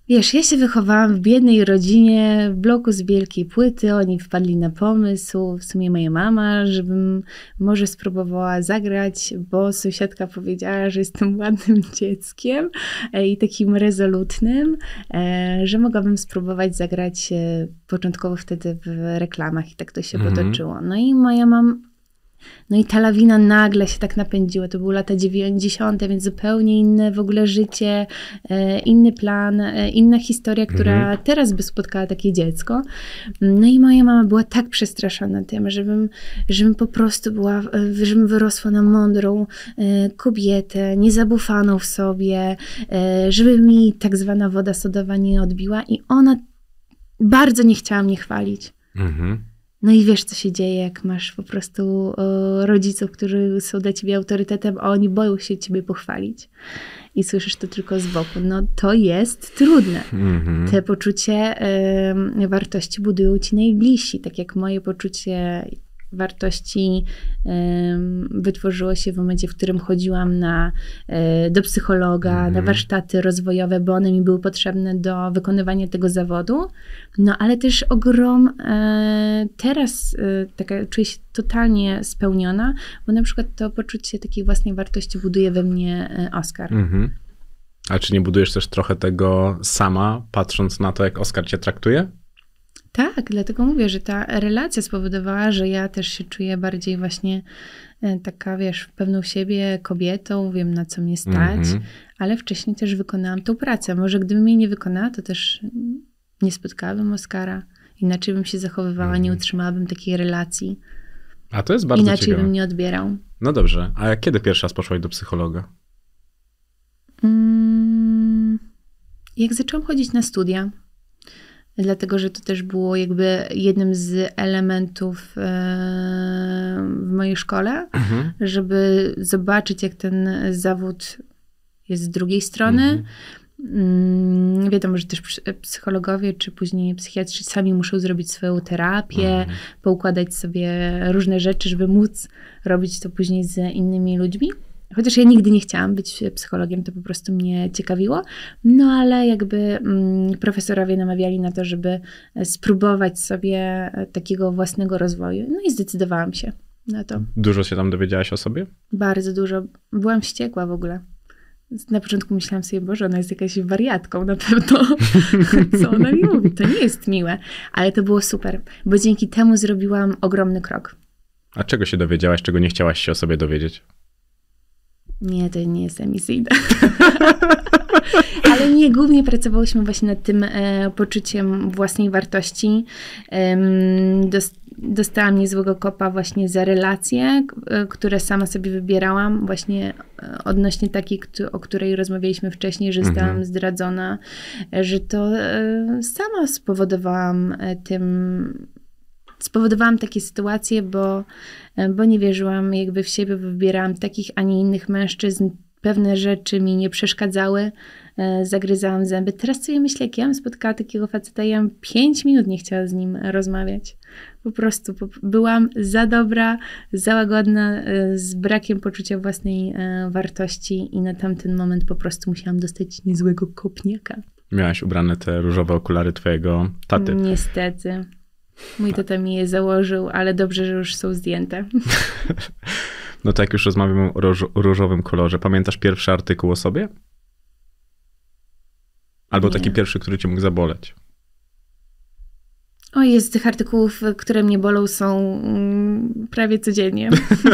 Wiesz, ja się wychowałam w biednej rodzinie, w bloku z wielkiej płyty. Oni wpadli na pomysł, w sumie moja mama, żebym może spróbowała zagrać, bo sąsiadka powiedziała, że jestem ładnym dzieckiem i takim rezolutnym, że mogłabym spróbować zagrać początkowo wtedy w reklamach i tak to się mhm. potoczyło. No i moja mama No i ta lawina nagle się tak napędziła. To były lata dziewięćdziesiąte, więc zupełnie inne w ogóle życie, inny plan, inna historia, która mhm. teraz by spotkała takie dziecko. No i moja mama była tak przestraszona tym, żebym, żebym po prostu była, żebym wyrosła na mądrą kobietę, niezabufaną w sobie, żeby mi tak zwana woda sodowa nie odbiła i ona bardzo nie chciała mnie chwalić. Mhm. No i wiesz, co się dzieje, jak masz po prostu o, rodziców, którzy są dla ciebie autorytetem, a oni boją się ciebie pochwalić. I słyszysz to tylko z boku. No to jest trudne. Mm-hmm. Te poczucie y, wartości budują ci najbliżsi. Tak jak moje poczucie wartości y, wytworzyło się w momencie, w którym chodziłam na, y, do psychologa, mm-hmm. na warsztaty rozwojowe, bo one mi były potrzebne do wykonywania tego zawodu. No ale też ogrom y, teraz y, taka, czuję się totalnie spełniona, bo na przykład to poczucie takiej własnej wartości buduje we mnie y, Oskar. Mm-hmm. A czy nie budujesz też trochę tego sama, patrząc na to, jak Oskar cię traktuje? Tak, dlatego mówię, że ta relacja spowodowała, że ja też się czuję bardziej właśnie taka, wiesz, pewną siebie kobietą, wiem na co mnie stać, mm-hmm. ale wcześniej też wykonałam tą pracę. Może gdybym jej nie wykonała, to też nie spotkałabym Oskara, inaczej bym się zachowywała, mm-hmm. nie utrzymałabym takiej relacji. A to jest bardzo Inaczej ciekawe. bym nie odbierał. No dobrze, a kiedy pierwszy raz poszłaś do psychologa? Mm, jak zaczęłam chodzić na studia. Dlatego, że to też było jakby jednym z elementów w mojej szkole, mhm. żeby zobaczyć, jak ten zawód jest z drugiej strony. Mhm. Wiadomo, że też psychologowie, czy później psychiatrzy sami muszą zrobić swoją terapię, mhm. poukładać sobie różne rzeczy, żeby móc robić to później z innymi ludźmi. Chociaż ja nigdy nie chciałam być psychologiem, to po prostu mnie ciekawiło. No ale jakby mm, profesorowie namawiali na to, żeby spróbować sobie takiego własnego rozwoju. No i zdecydowałam się na to. Dużo się tam dowiedziałaś o sobie? Bardzo dużo. Byłam wściekła w ogóle. Na początku myślałam sobie, Boże, ona jest jakaś wariatką na pewno. Co ona mi mówi? To nie jest miłe. Ale to było super, bo dzięki temu zrobiłam ogromny krok. A czego się dowiedziałaś, czego nie chciałaś się o sobie dowiedzieć? Nie, to nie jest emisyjne. Ale nie, głównie pracowałyśmy właśnie nad tym e, poczuciem własnej wartości. E, dos, dostałam niezłego kopa właśnie za relacje, k- które sama sobie wybierałam, właśnie odnośnie takiej, k- o której rozmawialiśmy wcześniej, że zostałam mhm. zdradzona, że to e, sama spowodowałam e, tym... Spowodowałam takie sytuacje, bo, bo nie wierzyłam jakby w siebie, wybierałam takich, a nie innych mężczyzn. Pewne rzeczy mi nie przeszkadzały, zagryzałam zęby. Teraz sobie myślę, jak ja bym spotkała takiego faceta, ja bym pięć minut nie chciała z nim rozmawiać. Po prostu po, byłam za dobra, za łagodna, z brakiem poczucia własnej wartości i na tamten moment po prostu musiałam dostać niezłego kopniaka. Miałaś ubrane te różowe okulary twojego taty. Niestety. Mój tata mi je założył, ale dobrze, że już są zdjęte. No tak, już rozmawiamy o róż- różowym kolorze. Pamiętasz pierwszy artykuł o sobie? Albo Nie. taki pierwszy, który cię mógł zaboleć? O, jest tych artykułów, które mnie bolą, są mm, prawie codziennie.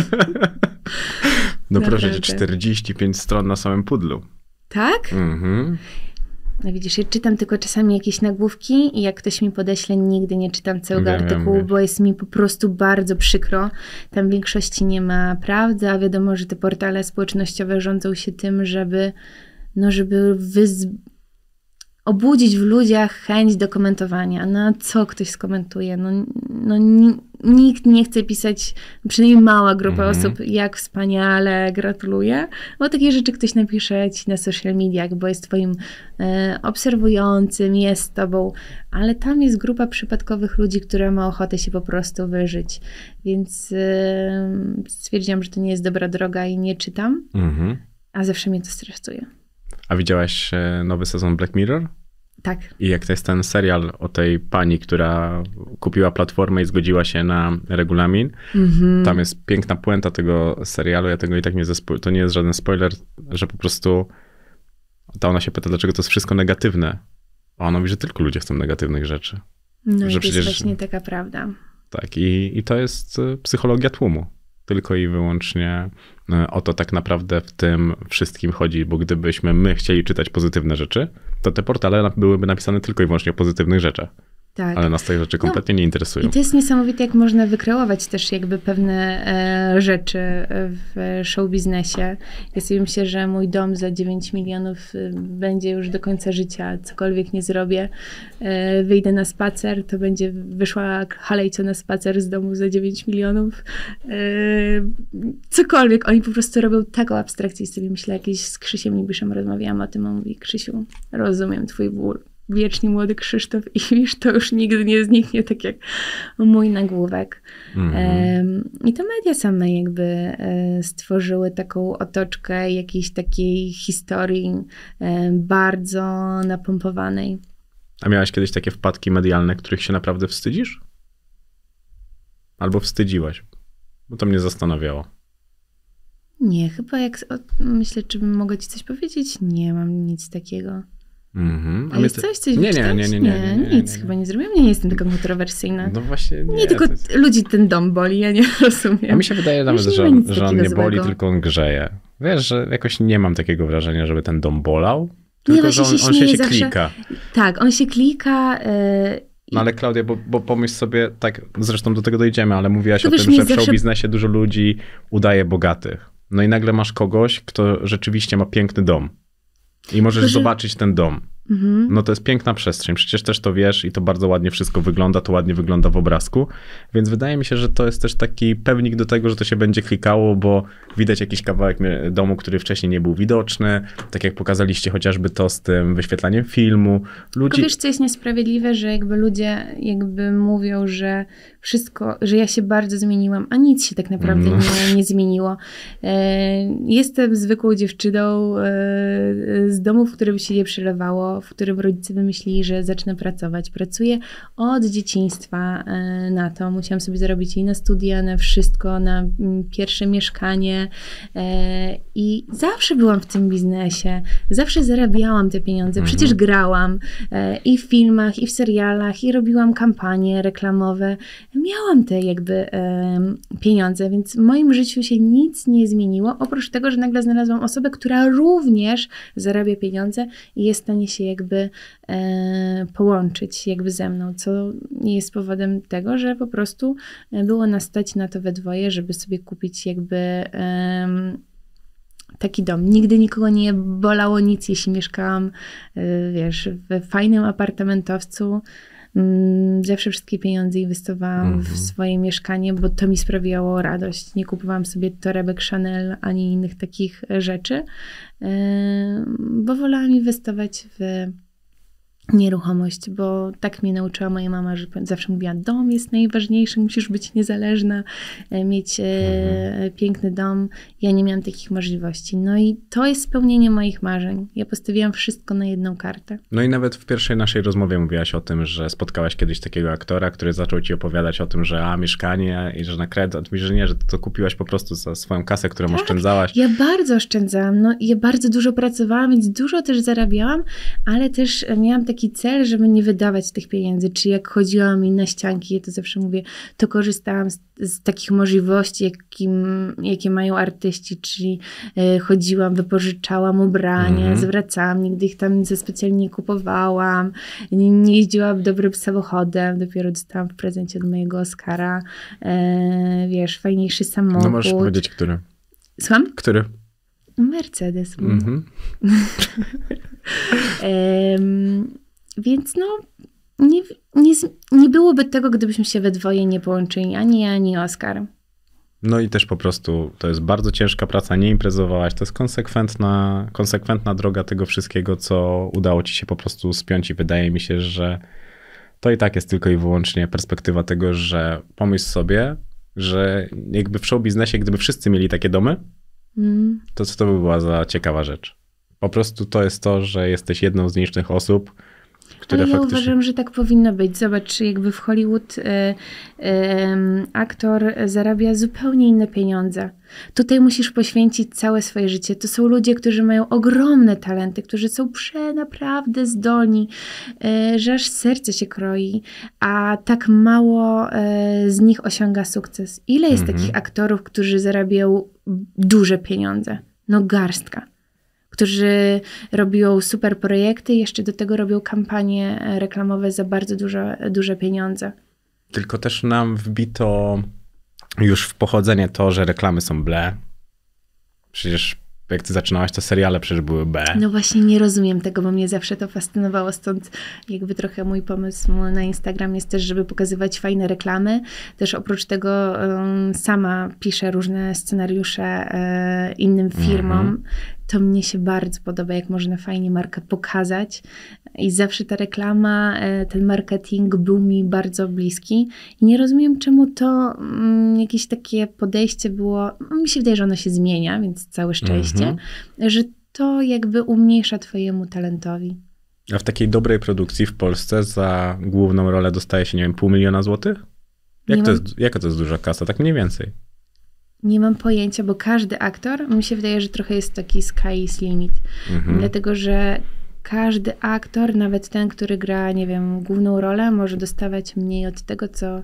No proszę cię, czterdzieści pięć stron na samym pudlu. Tak? Mhm. No widzisz, ja czytam tylko czasami jakieś nagłówki i jak ktoś mi podeśle, nigdy nie czytam całego wiem, artykułu, wiem, bo jest mi po prostu bardzo przykro. Tam w większości nie ma prawdy, a wiadomo, że te portale społecznościowe rządzą się tym, żeby, no żeby wyz... obudzić w ludziach chęć do komentowania. No co ktoś skomentuje? No, no nikt nie chce pisać, przynajmniej mała grupa mhm. osób, jak wspaniale, gratuluję. Bo takie rzeczy ktoś napisze ci na social mediach, bo jest twoim e, obserwującym, jest z tobą, ale tam jest grupa przypadkowych ludzi, która ma ochotę się po prostu wyżyć. Więc e, stwierdziłam, że to nie jest dobra droga i nie czytam, mhm. a zawsze mnie to stresuje. A widziałaś nowy sezon Black Mirror? Tak. I jak to jest ten serial o tej pani, która kupiła platformę i zgodziła się na regulamin, mm-hmm. tam jest piękna puenta tego serialu, ja tego i tak nie zespo- to nie jest żaden spoiler, że po prostu ta ona się pyta, dlaczego to jest wszystko negatywne. A ona mówi, że tylko ludzie chcą negatywnych rzeczy. No że i to przecież, jest właśnie taka prawda. Tak, i, i to jest psychologia tłumu. Tylko i wyłącznie o to tak naprawdę w tym wszystkim chodzi, bo gdybyśmy my chcieli czytać pozytywne rzeczy, to te portale byłyby napisane tylko i wyłącznie o pozytywnych rzeczach. Tak. Ale nas te rzeczy kompletnie no, nie interesują. I to jest niesamowite, jak można wykreować też jakby pewne e, rzeczy w show biznesie. Ja sobie myślę, że mój dom za dziewięć milionów będzie już do końca życia, cokolwiek nie zrobię. E, wyjdę na spacer, to będzie wyszła Halejcio na spacer z domu za dziewięć milionów. E, cokolwiek. Oni po prostu robią taką abstrakcję i sobie myślę, jakieś z Krzysiem Nibiszem rozmawiałam o tym, on mówi, Krzysiu, rozumiem twój ból. Wiecznie młody Krzysztof i wiesz, to już nigdy nie zniknie, tak jak mój nagłówek. Mm-hmm. Um, I to media same jakby e, stworzyły taką otoczkę jakiejś takiej historii e, bardzo napompowanej. A miałaś kiedyś takie wpadki medialne, których się naprawdę wstydzisz? Albo wstydziłaś? Bo to mnie zastanawiało. Nie, chyba jak... O, myślę, czy bym mogła ci coś powiedzieć? Nie mam nic takiego. Mm-hmm. A, A jest coś, coś nie, nie, nie, nie, nie, nie, nie, nic nie, chyba nie zrobiłam. Nie jestem taka kontrowersyjna. No właśnie nie. Nie, tylko jest... ludzi ten dom boli, ja nie rozumiem. A mi się wydaje nawet, że on, że on nie boli, złego. Tylko on grzeje. Wiesz, że jakoś nie mam takiego wrażenia, żeby ten dom bolał, tylko nie, że on się, on się, się zawsze... klika. Tak, on się klika... Yy... No ale Klaudia, bo, bo pomyśl sobie, tak zresztą do tego dojdziemy, ale mówiłaś to o tym, że w zawsze... show biznesie dużo ludzi udaje bogatych. No i nagle masz kogoś, kto rzeczywiście ma piękny dom. I możesz że... zobaczyć ten dom. Mhm. No to jest piękna przestrzeń. Przecież też to wiesz i to bardzo ładnie wszystko wygląda, to ładnie wygląda w obrazku. Więc wydaje mi się, że to jest też taki pewnik do tego, że to się będzie klikało, bo widać jakiś kawałek domu, który wcześniej nie był widoczny. Tak jak pokazaliście chociażby to z tym wyświetlaniem filmu. Ludzi... Tylko wiesz, co jest niesprawiedliwe, że jakby ludzie jakby mówią, że wszystko, że ja się bardzo zmieniłam, a nic się tak naprawdę no. nie, nie zmieniło. Jestem zwykłą dziewczyną z domu, w którym się nie przelewało, w którym rodzice wymyślili, że zacznę pracować. Pracuję od dzieciństwa na to. Musiałam sobie zarobić i na studia, na wszystko, na pierwsze mieszkanie i zawsze byłam w tym biznesie. Zawsze zarabiałam te pieniądze. Przecież grałam i w filmach, i w serialach, i robiłam kampanie reklamowe. Miałam te jakby pieniądze, więc w moim życiu się nic nie zmieniło, oprócz tego, że nagle znalazłam osobę, która również zarabia pieniądze i jest w stanie się jakby e, połączyć jakby ze mną, co jest powodem tego, że po prostu było nas stać na to we dwoje, żeby sobie kupić jakby e, taki dom. Nigdy nikogo nie bolało nic, jeśli mieszkałam, e, wiesz, w fajnym apartamentowcu. Zawsze wszystkie pieniądze inwestowałam mm-hmm. w swoje mieszkanie, bo to mi sprawiało radość. Nie kupowałam sobie torebek Chanel ani innych takich rzeczy, bo wolałam inwestować w nieruchomość, bo tak mnie nauczyła moja mama, że zawsze mówiła, dom jest najważniejszy, musisz być niezależna, mieć mhm. piękny dom. Ja nie miałam takich możliwości. No i to jest spełnienie moich marzeń. Ja postawiłam wszystko na jedną kartę. No i nawet w pierwszej naszej rozmowie mówiłaś o tym, że spotkałaś kiedyś takiego aktora, który zaczął ci opowiadać o tym, że a, mieszkanie i że na kredyt, że nie, że to kupiłaś po prostu za swoją kasę, którą tak, oszczędzałaś. Ja bardzo oszczędzałam, no i ja bardzo dużo pracowałam, więc dużo też zarabiałam, ale też miałam taki cel, żeby nie wydawać tych pieniędzy. Czy jak chodziłam i na ścianki, ja to zawsze mówię, to korzystałam z, z takich możliwości, jakim, jakie mają artyści, czyli y, chodziłam, wypożyczałam ubrania, mm-hmm. zwracałam, nigdy ich tam za specjalnie nie kupowałam, nie, nie jeździłam dobrym samochodem, dopiero dostałam w prezencie od mojego Oscara, y, wiesz, fajniejszy samochód. No możesz powiedzieć, który? Słucham? Który? Mercedes. Mm-hmm. um, Więc no, nie, nie, nie byłoby tego, gdybyśmy się we dwoje nie połączyli, ani ja, ani Oskar. No i też po prostu to jest bardzo ciężka praca, nie imprezowałaś, to jest konsekwentna, konsekwentna droga tego wszystkiego, co udało ci się po prostu spiąć i wydaje mi się, że to i tak jest tylko i wyłącznie perspektywa tego, że pomyśl sobie, że jakby w show biznesie, gdyby wszyscy mieli takie domy, mm. to co to by była za ciekawa rzecz? Po prostu to jest to, że jesteś jedną z nielicznych osób, które Ale ja faktycznie... uważam, że tak powinno być. Zobacz, jakby w Hollywood y, y, aktor zarabia zupełnie inne pieniądze. Tutaj musisz poświęcić całe swoje życie. To są ludzie, którzy mają ogromne talenty, którzy są przenaprawdę zdolni, y, że aż serce się kroi, a tak mało y, z nich osiąga sukces. Ile jest Mhm. takich aktorów, którzy zarabiają duże pieniądze? No garstka. Którzy robią super projekty i jeszcze do tego robią kampanie reklamowe za bardzo duże, duże pieniądze. Tylko też nam wbito już w pochodzenie to, że reklamy są ble. Przecież jak ty zaczynałaś, to seriale przecież były B. No właśnie nie rozumiem tego, bo mnie zawsze to fascynowało, stąd jakby trochę mój pomysł na Instagram jest też, żeby pokazywać fajne reklamy. Też oprócz tego um, sama piszę różne scenariusze e, innym firmom. Mhm. To mnie się bardzo podoba, jak można fajnie markę pokazać i zawsze ta reklama, e, ten marketing był mi bardzo bliski i nie rozumiem, czemu to mm, jakieś takie podejście było, mi się wydaje, że ono się zmienia, więc całe szczęście, mhm. że to jakby umniejsza twojemu talentowi. A w takiej dobrej produkcji w Polsce za główną rolę dostaje się, nie wiem, pół miliona złotych? Jak to, mam... jest, jaka to jest duża kasa? Tak mniej więcej. Nie mam pojęcia, bo każdy aktor, mi się wydaje, że trochę jest taki sky is limit. Mhm. Dlatego, że każdy aktor, nawet ten, który gra, nie wiem, główną rolę, może dostawać mniej od tego, co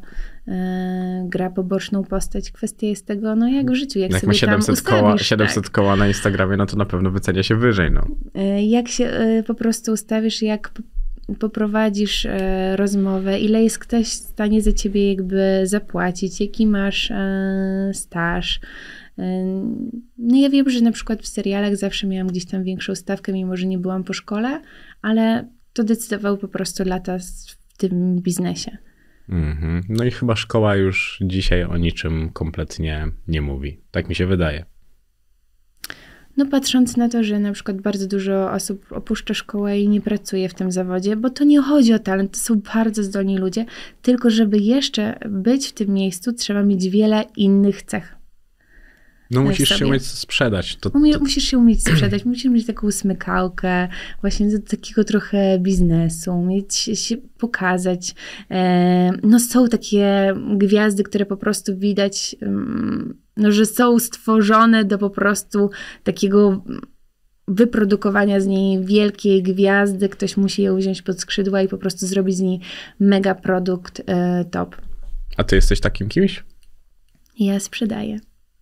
e, gra poboczną postać. Kwestia jest tego, no jak w życiu, jak, jak sobie ma siedemset tam koła, ustawisz. siedemset tak. koła na Instagramie, no to na pewno wycenia się wyżej. No. E, jak się e, po prostu ustawisz, jak poprowadzisz e, rozmowę, ile jest ktoś w stanie za ciebie jakby zapłacić, jaki masz e, staż. E, no ja wiem, że na przykład w serialach zawsze miałam gdzieś tam większą stawkę, mimo że nie byłam po szkole, ale to decydowały po prostu lata w tym biznesie. Mm-hmm. No i chyba szkoła już dzisiaj o niczym kompletnie nie mówi. Tak mi się wydaje. No patrząc na to, że na przykład bardzo dużo osób opuszcza szkołę i nie pracuje w tym zawodzie, bo to nie chodzi o talent, to są bardzo zdolni ludzie, tylko żeby jeszcze być w tym miejscu, trzeba mieć wiele innych cech. No musisz się umieć sprzedać. To, to... Musisz się umieć sprzedać, musisz mieć taką smykałkę właśnie do takiego trochę biznesu, umieć się pokazać. No są takie gwiazdy, które po prostu widać, no, że są stworzone do po prostu takiego wyprodukowania z niej wielkiej gwiazdy. Ktoś musi ją wziąć pod skrzydła i po prostu zrobić z niej mega produkt top. A ty jesteś takim kimś? Ja sprzedaję.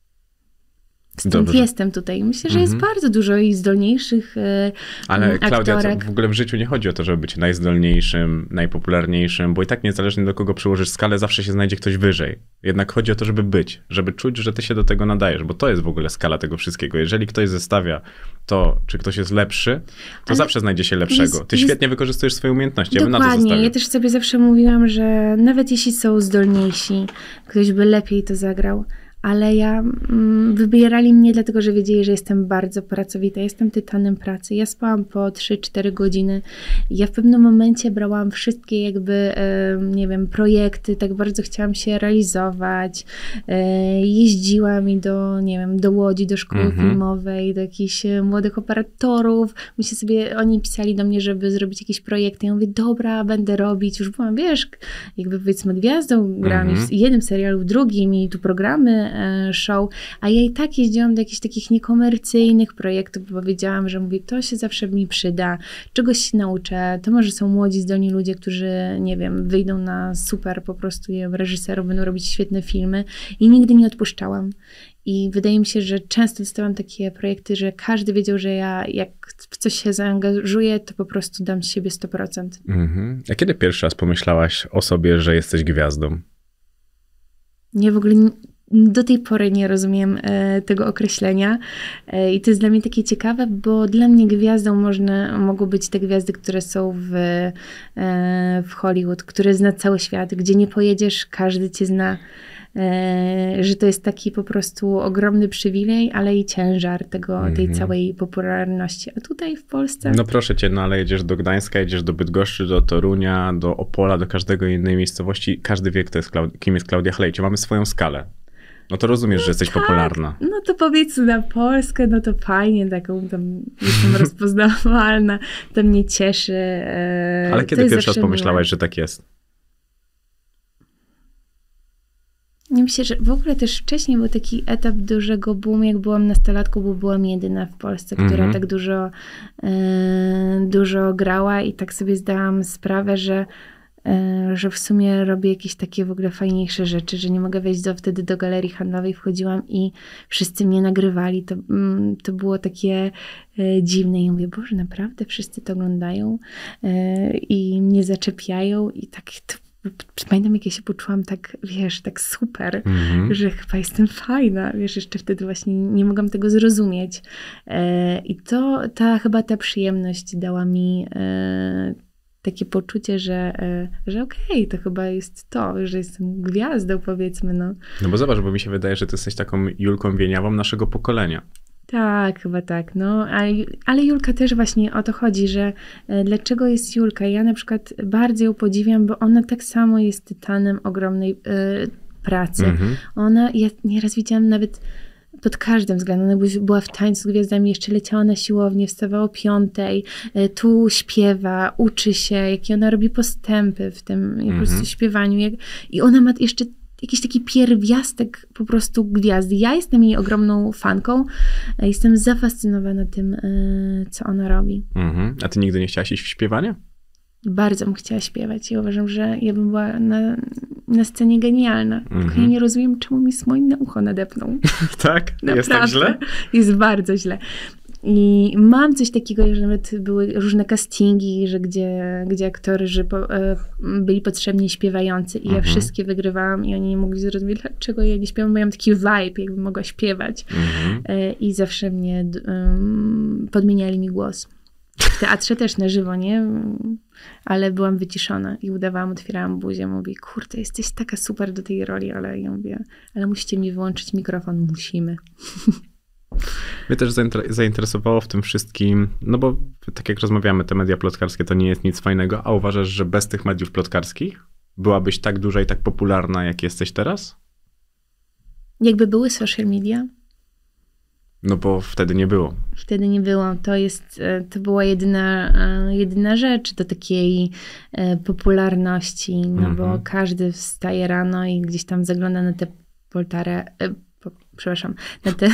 Stąd Dobrze. Jestem tutaj. Myślę, że jest mm-hmm. bardzo dużo i zdolniejszych e, Ale aktorek. Klaudia, w ogóle w życiu nie chodzi o to, żeby być najzdolniejszym, najpopularniejszym, bo i tak niezależnie do kogo przyłożysz skalę, zawsze się znajdzie ktoś wyżej. Jednak chodzi o to, żeby być, żeby czuć, że ty się do tego nadajesz, bo to jest w ogóle skala tego wszystkiego. Jeżeli ktoś zestawia to, czy ktoś jest lepszy, to Ale zawsze znajdzie się lepszego. jest, ty jest... świetnie wykorzystujesz swoje umiejętności. Ja bym na to Dokładnie. zostawił. Ja też sobie zawsze mówiłam, że nawet jeśli są zdolniejsi, ktoś by lepiej to zagrał, ale ja mm, wybierali mnie dlatego, że wiedzieli, że jestem bardzo pracowita. Jestem tytanem pracy. Ja spałam po trzy cztery godziny. Ja w pewnym momencie brałam wszystkie jakby, e, nie wiem, projekty. Tak bardzo chciałam się realizować. E, jeździłam i do, nie wiem, do Łodzi, do szkoły mm-hmm. filmowej, do jakichś młodych operatorów. Myślę sobie, oni pisali do mnie, żeby zrobić jakieś projekty. Ja mówię, dobra, będę robić. Już byłam, wiesz, jakby powiedzmy gwiazdą. Grałam mm-hmm. w jednym serialu, w drugim i tu programy show, a ja i tak jeździłam do jakichś takich niekomercyjnych projektów, bo wiedziałam, że mówię, to się zawsze mi przyda, czegoś się nauczę, to może są młodzi, zdolni ludzie, którzy, nie wiem, wyjdą na super po prostu, nie wiem, reżyserów, będą robić świetne filmy i nigdy nie odpuszczałam. I wydaje mi się, że często dostałam takie projekty, że każdy wiedział, że ja jak w coś się zaangażuję, to po prostu dam z siebie sto procent. Mhm. A kiedy pierwszy raz pomyślałaś o sobie, że jesteś gwiazdą? Nie, w ogóle nie, do tej pory nie rozumiem e, tego określenia e, i to jest dla mnie takie ciekawe, bo dla mnie gwiazdą można, mogą być te gwiazdy, które są w, e, w Hollywood, które zna cały świat, gdzie nie pojedziesz, każdy cię zna, e, że to jest taki po prostu ogromny przywilej, ale i ciężar tego, mm-hmm. tej całej popularności. A tutaj w Polsce... No proszę cię, no ale jedziesz do Gdańska, jedziesz do Bydgoszczy, do Torunia, do Opola, do każdego innej miejscowości, każdy wie, kto jest Klaud- kim jest Klaudia Chlejcie. Mamy swoją skalę. No to rozumiesz, no że jesteś tak, popularna. No to powiedz na Polskę, no to fajnie, taką tam jestem rozpoznawalna, to mnie cieszy. E, Ale kiedy pierwszy raz pomyślałaś, miłe. że tak jest? Ja myślę, że w ogóle też wcześniej był taki etap dużego boomu, jak byłam nastolatką, bo byłam jedyna w Polsce, która Mhm. tak dużo, e, dużo grała i tak sobie zdałam sprawę, że, e, że w sumie robię jakieś takie w ogóle fajniejsze rzeczy, że nie mogę wejść do, wtedy do galerii handlowej, wchodziłam i wszyscy mnie nagrywali. To, mm, to było takie e, dziwne i mówię, Boże, naprawdę wszyscy to oglądają e, i mnie zaczepiają i tak to pamiętam, jak ja się poczułam tak, wiesz, tak super, Mhm. że chyba jestem fajna, wiesz, jeszcze wtedy właśnie nie mogłam tego zrozumieć. E, I to, ta chyba ta przyjemność dała mi e, takie poczucie, że, e, że okej, okay, to chyba jest to, że jestem gwiazdą, powiedzmy, no. No bo zobacz, bo mi się wydaje, że ty jesteś taką Julką Wieniawą naszego pokolenia. Tak, chyba tak, no, ale, ale Julka też właśnie o to chodzi, że e, dlaczego jest Julka? Ja na przykład bardzo ją podziwiam, bo ona tak samo jest tytanem ogromnej e, pracy. Mhm. Ona, ja nieraz widziałam nawet pod każdym względem, ona była w tańcu z gwiazdami, jeszcze leciała na siłownię, wstawała o piątej, e, tu śpiewa, uczy się, jakie ona robi postępy w tym mhm. po prostu śpiewaniu. Jak, i ona ma jeszcze jakiś taki pierwiastek po prostu gwiazdy. Ja jestem jej ogromną fanką. Jestem zafascynowana tym, co ona robi. Mhm. A ty nigdy nie chciałaś iść w śpiewanie? Bardzo bym chciała śpiewać i uważam, że ja bym była na, na scenie genialna. Mhm. Tylko ja nie rozumiem, czemu mi smoń na ucho nadepnął. Tak? Naprawdę. Jest tak źle? Jest bardzo źle. I mam coś takiego, że nawet były różne castingi, że gdzie, gdzie aktorzy po, e, byli potrzebni śpiewający i ja Mhm. wszystkie wygrywałam i oni nie mogli zrozumieć, dlaczego ja nie śpiewam, bo ja mam taki vibe, jakbym mogła śpiewać. Mhm. E, I zawsze mnie um, podmieniali mi głos. W teatrze też na żywo, nie? Ale byłam wyciszona i udawałam, otwierałam buzię, mówię, kurde, jesteś taka super do tej roli, ale ja mówię, ale musicie mi wyłączyć mikrofon, musimy. Mnie też zainteresowało w tym wszystkim, no bo tak jak rozmawiamy, te media plotkarskie to nie jest nic fajnego, a uważasz, że bez tych mediów plotkarskich byłabyś tak duża i tak popularna, jak jesteś teraz? Jakby były social media? No bo wtedy nie było. Wtedy nie było. To jest, to była jedyna, jedyna rzecz do takiej popularności, no mm-hmm. bo każdy wstaje rano i gdzieś tam zagląda na te portale, po, przepraszam, na te,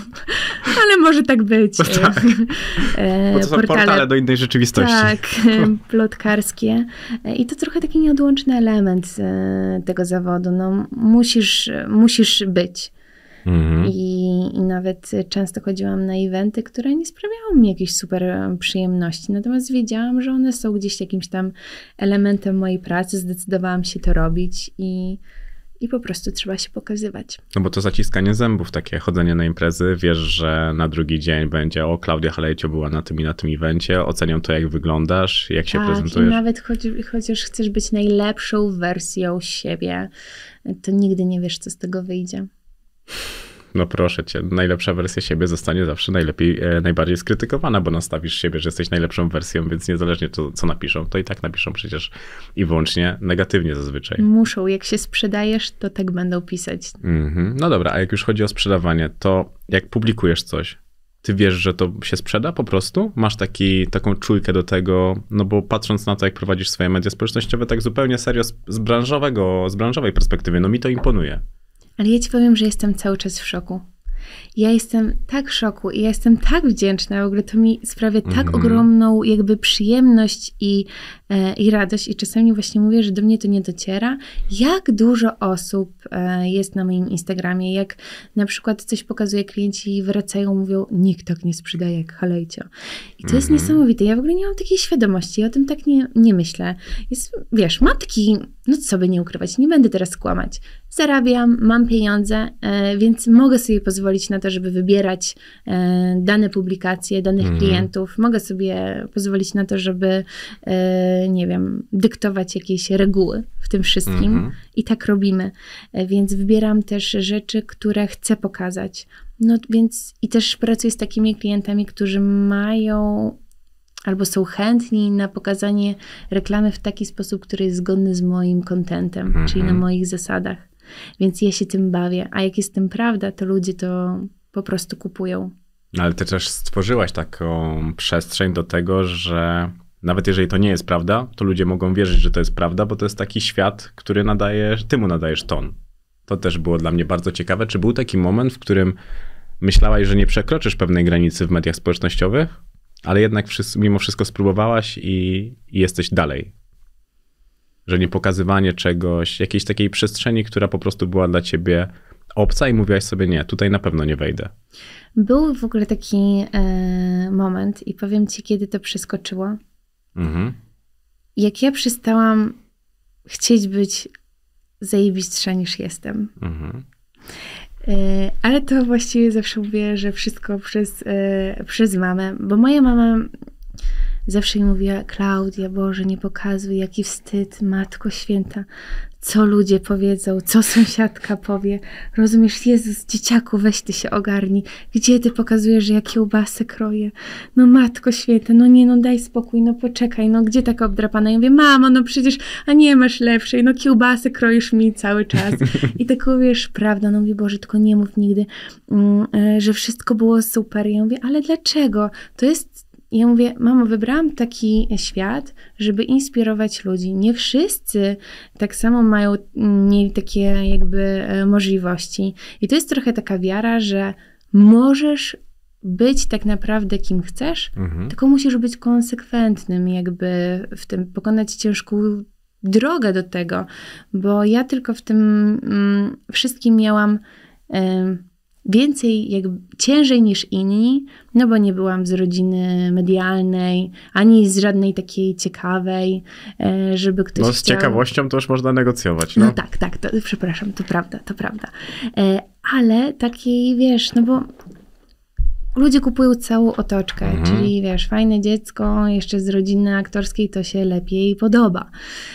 ale może tak być. Tak. Bo to są portale, portale do innej rzeczywistości. Tak, plotkarskie. I to trochę taki nieodłączny element tego zawodu. No, musisz, musisz być. Mm-hmm. I, I nawet często chodziłam na eventy, które nie sprawiały mi jakiejś super przyjemności. Natomiast wiedziałam, że one są gdzieś jakimś tam elementem mojej pracy. Zdecydowałam się to robić i, i po prostu trzeba się pokazywać. No bo to zaciskanie zębów, takie chodzenie na imprezy. Wiesz, że na drugi dzień będzie o, Klaudia Halejcio była na tym i na tym evencie. Ocenią to, jak wyglądasz, jak się tak, prezentujesz. I nawet choć, chociaż chcesz być najlepszą wersją siebie, to nigdy nie wiesz, co z tego wyjdzie. No proszę cię, najlepsza wersja siebie zostanie zawsze najlepiej, e, najbardziej skrytykowana, bo nastawisz siebie, że jesteś najlepszą wersją, więc niezależnie to, co napiszą, to i tak napiszą przecież i wyłącznie negatywnie zazwyczaj. Muszą, jak się sprzedajesz, to tak będą pisać. Mm-hmm. No dobra, a jak już chodzi o sprzedawanie, to jak publikujesz coś, ty wiesz, że to się sprzeda po prostu? Masz taki, taką czujkę do tego, no bo patrząc na to, jak prowadzisz swoje media społecznościowe, tak zupełnie serio z, z branżowego, z branżowej perspektywy, no mi to imponuje. Ale ja ci powiem, że jestem cały czas w szoku. Ja jestem tak w szoku i ja jestem tak wdzięczna, w ogóle to mi sprawia tak mm-hmm. ogromną jakby przyjemność i, e, i radość i czasami właśnie mówię, że do mnie to nie dociera, jak dużo osób e, jest na moim Instagramie, jak na przykład coś pokazuje klienci i wracają, mówią, nikt tak nie sprzedaje jak Halejcio. I to mm-hmm. jest niesamowite. Ja w ogóle nie mam takiej świadomości, ja o tym tak nie, nie myślę. Jest, wiesz, mam taki, no co by nie ukrywać, nie będę teraz kłamać. Zarabiam, mam pieniądze, e, więc mogę sobie pozwolić na to, żeby wybierać e, dane publikacje, danych mm. klientów. Mogę sobie pozwolić na to, żeby, e, nie wiem, dyktować jakieś reguły w tym wszystkim. Mm. I tak robimy. E, więc wybieram też rzeczy, które chcę pokazać. No więc i też pracuję z takimi klientami, którzy mają albo są chętni na pokazanie reklamy w taki sposób, który jest zgodny z moim contentem, mm. czyli na moich zasadach. Więc ja się tym bawię, a jak jest tym prawda, to ludzie to po prostu kupują. No ale ty też stworzyłaś taką przestrzeń do tego, że nawet jeżeli to nie jest prawda, to ludzie mogą wierzyć, że to jest prawda, bo to jest taki świat, który nadajesz, ty mu nadajesz ton. To też było dla mnie bardzo ciekawe. Czy był taki moment, w którym myślałaś, że nie przekroczysz pewnej granicy w mediach społecznościowych, ale jednak mimo wszystko spróbowałaś i, i jesteś dalej? Że nie pokazywanie czegoś, jakiejś takiej przestrzeni, która po prostu była dla ciebie obca i mówiłaś sobie, nie, tutaj na pewno nie wejdę. Był w ogóle taki e, moment i powiem ci, kiedy to przeskoczyło. Mhm. Jak ja przestałam chcieć być zajebistsza niż jestem. Mhm. E, ale to właściwie zawsze mówię, że wszystko przez, e, przez mamę, bo moja mama zawsze mi mówiła, Klaudia, Boże, nie pokazuj, jaki wstyd, Matko Święta, co ludzie powiedzą, co sąsiadka powie. Rozumiesz, Jezus, dzieciaku, weź ty się ogarnij. Gdzie ty pokazujesz, że ja kiełbasę kroję? No Matko Święta, no nie, no daj spokój, no poczekaj, no gdzie taka obdrapana? Ja mówię, mamo, no przecież, a nie masz lepszej, no kiełbasę kroisz mi cały czas. I tak wiesz, prawda, no mówię, Boże, tylko nie mów nigdy, że wszystko było super. I ja mówię, ale dlaczego? To jest Ja mówię, mamo, wybrałam taki świat, żeby inspirować ludzi. Nie wszyscy tak samo mają nie, takie jakby możliwości. I to jest trochę taka wiara, że możesz być tak naprawdę kim chcesz, mhm. tylko musisz być konsekwentnym jakby w tym, pokonać ciężką drogę do tego. Bo ja tylko w tym mm, wszystkim miałam... Y, więcej, jakby ciężej niż inni, no bo nie byłam z rodziny medialnej, ani z żadnej takiej ciekawej, żeby ktoś No z chciał... ciekawością to już można negocjować, no. No tak, tak, to, przepraszam, to prawda, to prawda. Ale takiej, wiesz, no bo ludzie kupują całą otoczkę, mhm. czyli wiesz, fajne dziecko, jeszcze z rodziny aktorskiej to się lepiej podoba.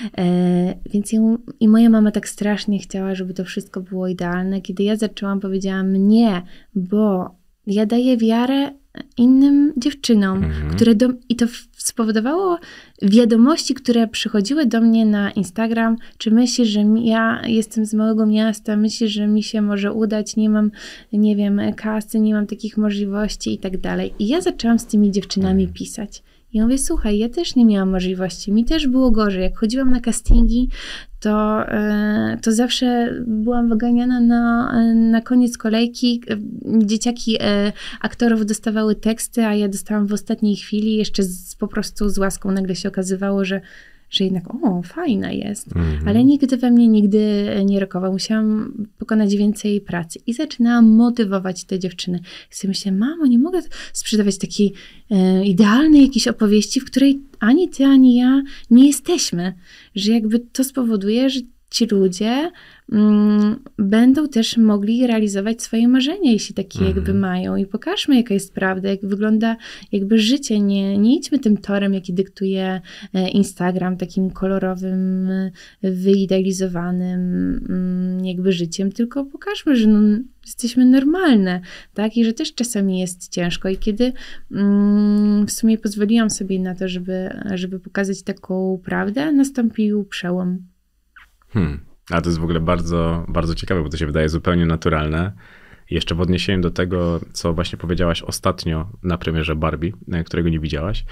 E, więc ja, i moja mama tak strasznie chciała, żeby to wszystko było idealne. Kiedy ja zaczęłam, powiedziałam nie, bo ja daję wiarę innym dziewczynom, mhm. które do, i to spowodowało wiadomości, które przychodziły do mnie na Instagram, czy myślisz, że ja jestem z małego miasta, myślisz, że mi się może udać, nie mam, nie wiem, kasy, nie mam takich możliwości i tak dalej. I ja zaczęłam z tymi dziewczynami pisać. I ja mówię, słuchaj, ja też nie miałam możliwości, mi też było gorzej. Jak chodziłam na castingi, to, to zawsze byłam wyganiana na, na koniec kolejki. Dzieciaki aktorów dostawały teksty, a ja dostałam w ostatniej chwili, jeszcze z, po prostu z łaską nagle się okazywało, że że jednak, o, fajna jest. Mm-hmm. Ale nikt we mnie nigdy nie rokował. Musiałam pokonać więcej pracy. I zaczynałam motywować te dziewczyny. I sobie myślę, mamo, nie mogę sprzedawać takiej e, idealnej jakiejś opowieści, w której ani ty, ani ja nie jesteśmy. Że jakby to spowoduje, że ci ludzie mm, będą też mogli realizować swoje marzenia, jeśli takie mhm. jakby mają. I pokażmy, jaka jest prawda, jak wygląda jakby życie. Nie, nie idźmy tym torem, jaki dyktuje Instagram, takim kolorowym, wyidealizowanym mm, jakby życiem, tylko pokażmy, że no, jesteśmy normalne, tak? I że też czasami jest ciężko. I kiedy mm, w sumie pozwoliłam sobie na to, żeby, żeby pokazać taką prawdę, nastąpił przełom. Hmm. A to jest w ogóle bardzo, bardzo ciekawe, bo to się wydaje zupełnie naturalne. Jeszcze w odniesieniu do tego, co właśnie powiedziałaś ostatnio na premierze Barbie, którego nie widziałaś,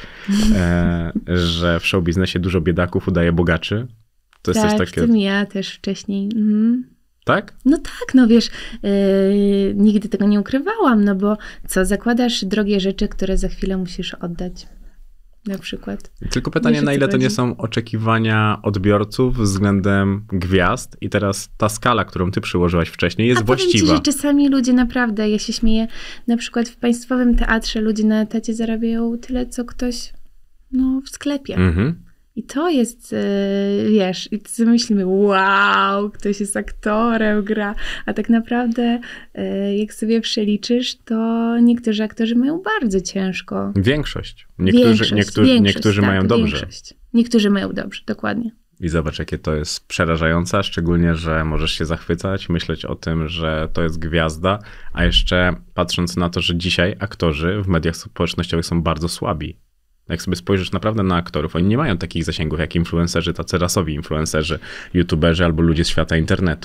e, że w show biznesie dużo biedaków udaje bogaczy. To jest tak, też takie... w tym ja też wcześniej. Mhm. Tak? No tak, no wiesz, yy, nigdy tego nie ukrywałam, no bo co, zakładasz drogie rzeczy, które za chwilę musisz oddać. Na przykład. Tylko pytanie, wiesz, na ile to nie są oczekiwania odbiorców względem gwiazd i teraz ta skala, którą ty przyłożyłaś wcześniej, jest A właściwa. powiem ci, że czasami ludzie naprawdę, ja się śmieję, na przykład w państwowym teatrze ludzie na etacie zarabiają tyle, co ktoś no, w sklepie. Mhm. I to jest, yy, wiesz, i sobie myślimy, wow, ktoś jest aktorem, gra, a tak naprawdę yy, jak sobie przeliczysz, to niektórzy aktorzy mają bardzo ciężko. Większość. Niektórzy, większość, niektórzy, większość, niektórzy tak, mają dobrze. Większość. Niektórzy mają dobrze, dokładnie. I zobacz, jakie to jest przerażające, szczególnie, że możesz się zachwycać, myśleć o tym, że to jest gwiazda, a jeszcze patrząc na to, że dzisiaj aktorzy w mediach społecznościowych są bardzo słabi. Jak sobie spojrzysz naprawdę na aktorów, oni nie mają takich zasięgów jak influencerzy, tacy rasowi influencerzy, youtuberzy albo ludzie z świata internetu.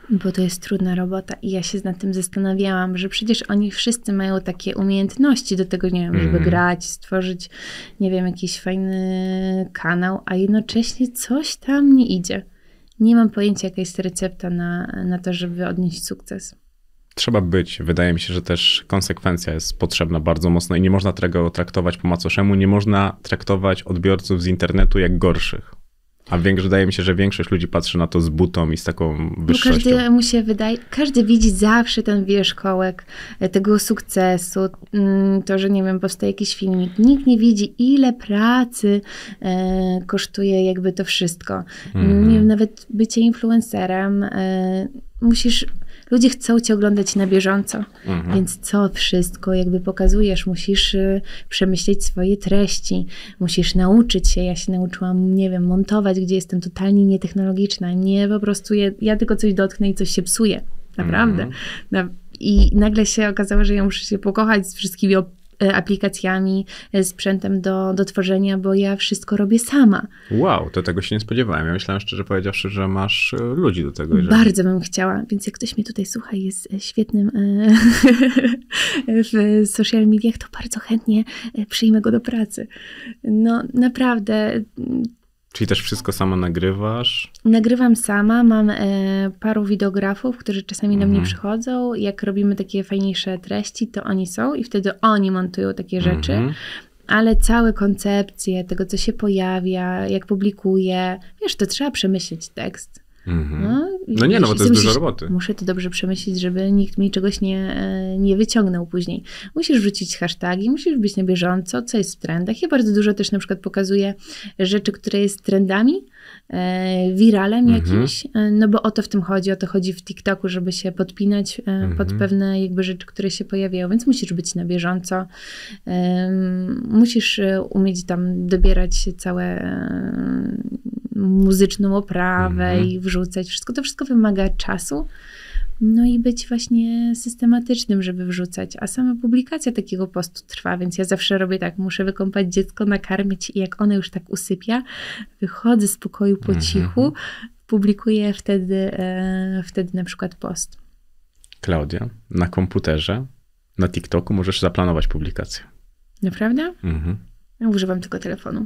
Bo to jest trudna robota i ja się nad tym zastanawiałam, że przecież oni wszyscy mają takie umiejętności do tego, nie wiem, żeby Mhm. grać, stworzyć, nie wiem, jakiś fajny kanał, a jednocześnie coś tam nie idzie. Nie mam pojęcia, jaka jest recepta na, na to, żeby odnieść sukces. Trzeba być. Wydaje mi się, że też konsekwencja jest potrzebna bardzo mocno i nie można tego traktować po macoszemu, nie można traktować odbiorców z internetu jak gorszych. A większość, wydaje mi się, że większość ludzi patrzy na to z butą i z taką Bo wyższością. każdemu się wydaje, każdy widzi zawsze ten wierzchołek e, tego sukcesu, mm, to, że nie wiem, powstaje jakiś filmik. Nikt nie widzi, ile pracy e, kosztuje jakby to wszystko. Mhm. Nie wiem, nawet bycie influencerem, e, musisz, ludzie chcą cię oglądać na bieżąco, Mhm. więc co wszystko jakby pokazujesz, musisz y, przemyśleć swoje treści, musisz nauczyć się, ja się nauczyłam, nie wiem, montować, gdzie jestem totalnie nietechnologiczna, nie po prostu, je, ja tylko coś dotknę i coś się psuje, naprawdę. Mhm. Na, I nagle się okazało, że ja muszę się pokochać z wszystkimi op- e, aplikacjami, e, sprzętem do, do tworzenia, bo ja wszystko robię sama. Wow, to tego się nie spodziewałem. Ja myślałem, szczerze powiedziawszy, że masz e, ludzi do tego. Jeżeli... Bardzo bym chciała, więc jak ktoś mnie tutaj słucha i jest e, świetnym e, w social mediach, to bardzo chętnie e, przyjmę go do pracy. No naprawdę, Czyli też wszystko sama nagrywasz? nagrywam sama, mam e, paru wideografów, którzy czasami do mnie Mhm. przychodzą. Jak robimy takie fajniejsze treści, to oni są i wtedy oni montują takie rzeczy. Mhm. Ale całe koncepcje tego, co się pojawia, jak publikuję, wiesz, to trzeba przemyśleć tekst. Mhm. No, i No nie, no bo wiesz, to jest musisz- dużo roboty. Muszę to dobrze przemyśleć, żeby nikt mi czegoś nie, e, nie wyciągnął później. Musisz wrzucić hashtagi, musisz być na bieżąco, co jest w trendach. Ja bardzo dużo też na przykład pokazuję rzeczy, które jest trendami, e, wiralem Mhm. jakimś, e, no bo o to w tym chodzi, o to chodzi w TikToku, żeby się podpinać e, pod Mhm. pewne jakby rzeczy, które się pojawiają, więc musisz być na bieżąco. Em, musisz e, umieć tam dobierać całe e, muzyczną oprawę Mhm. i wrzucać wszystko. To wszystko wymaga czasu. No i być właśnie systematycznym, żeby wrzucać. A sama publikacja takiego postu trwa, więc ja zawsze robię tak, muszę wykąpać dziecko, nakarmić i jak ono już tak usypia, wychodzę z pokoju po Mhm. cichu, publikuję wtedy, e, wtedy na przykład post. Klaudia, na komputerze, na TikToku możesz zaplanować publikację. Naprawdę? Mhm. Ja używam tylko telefonu.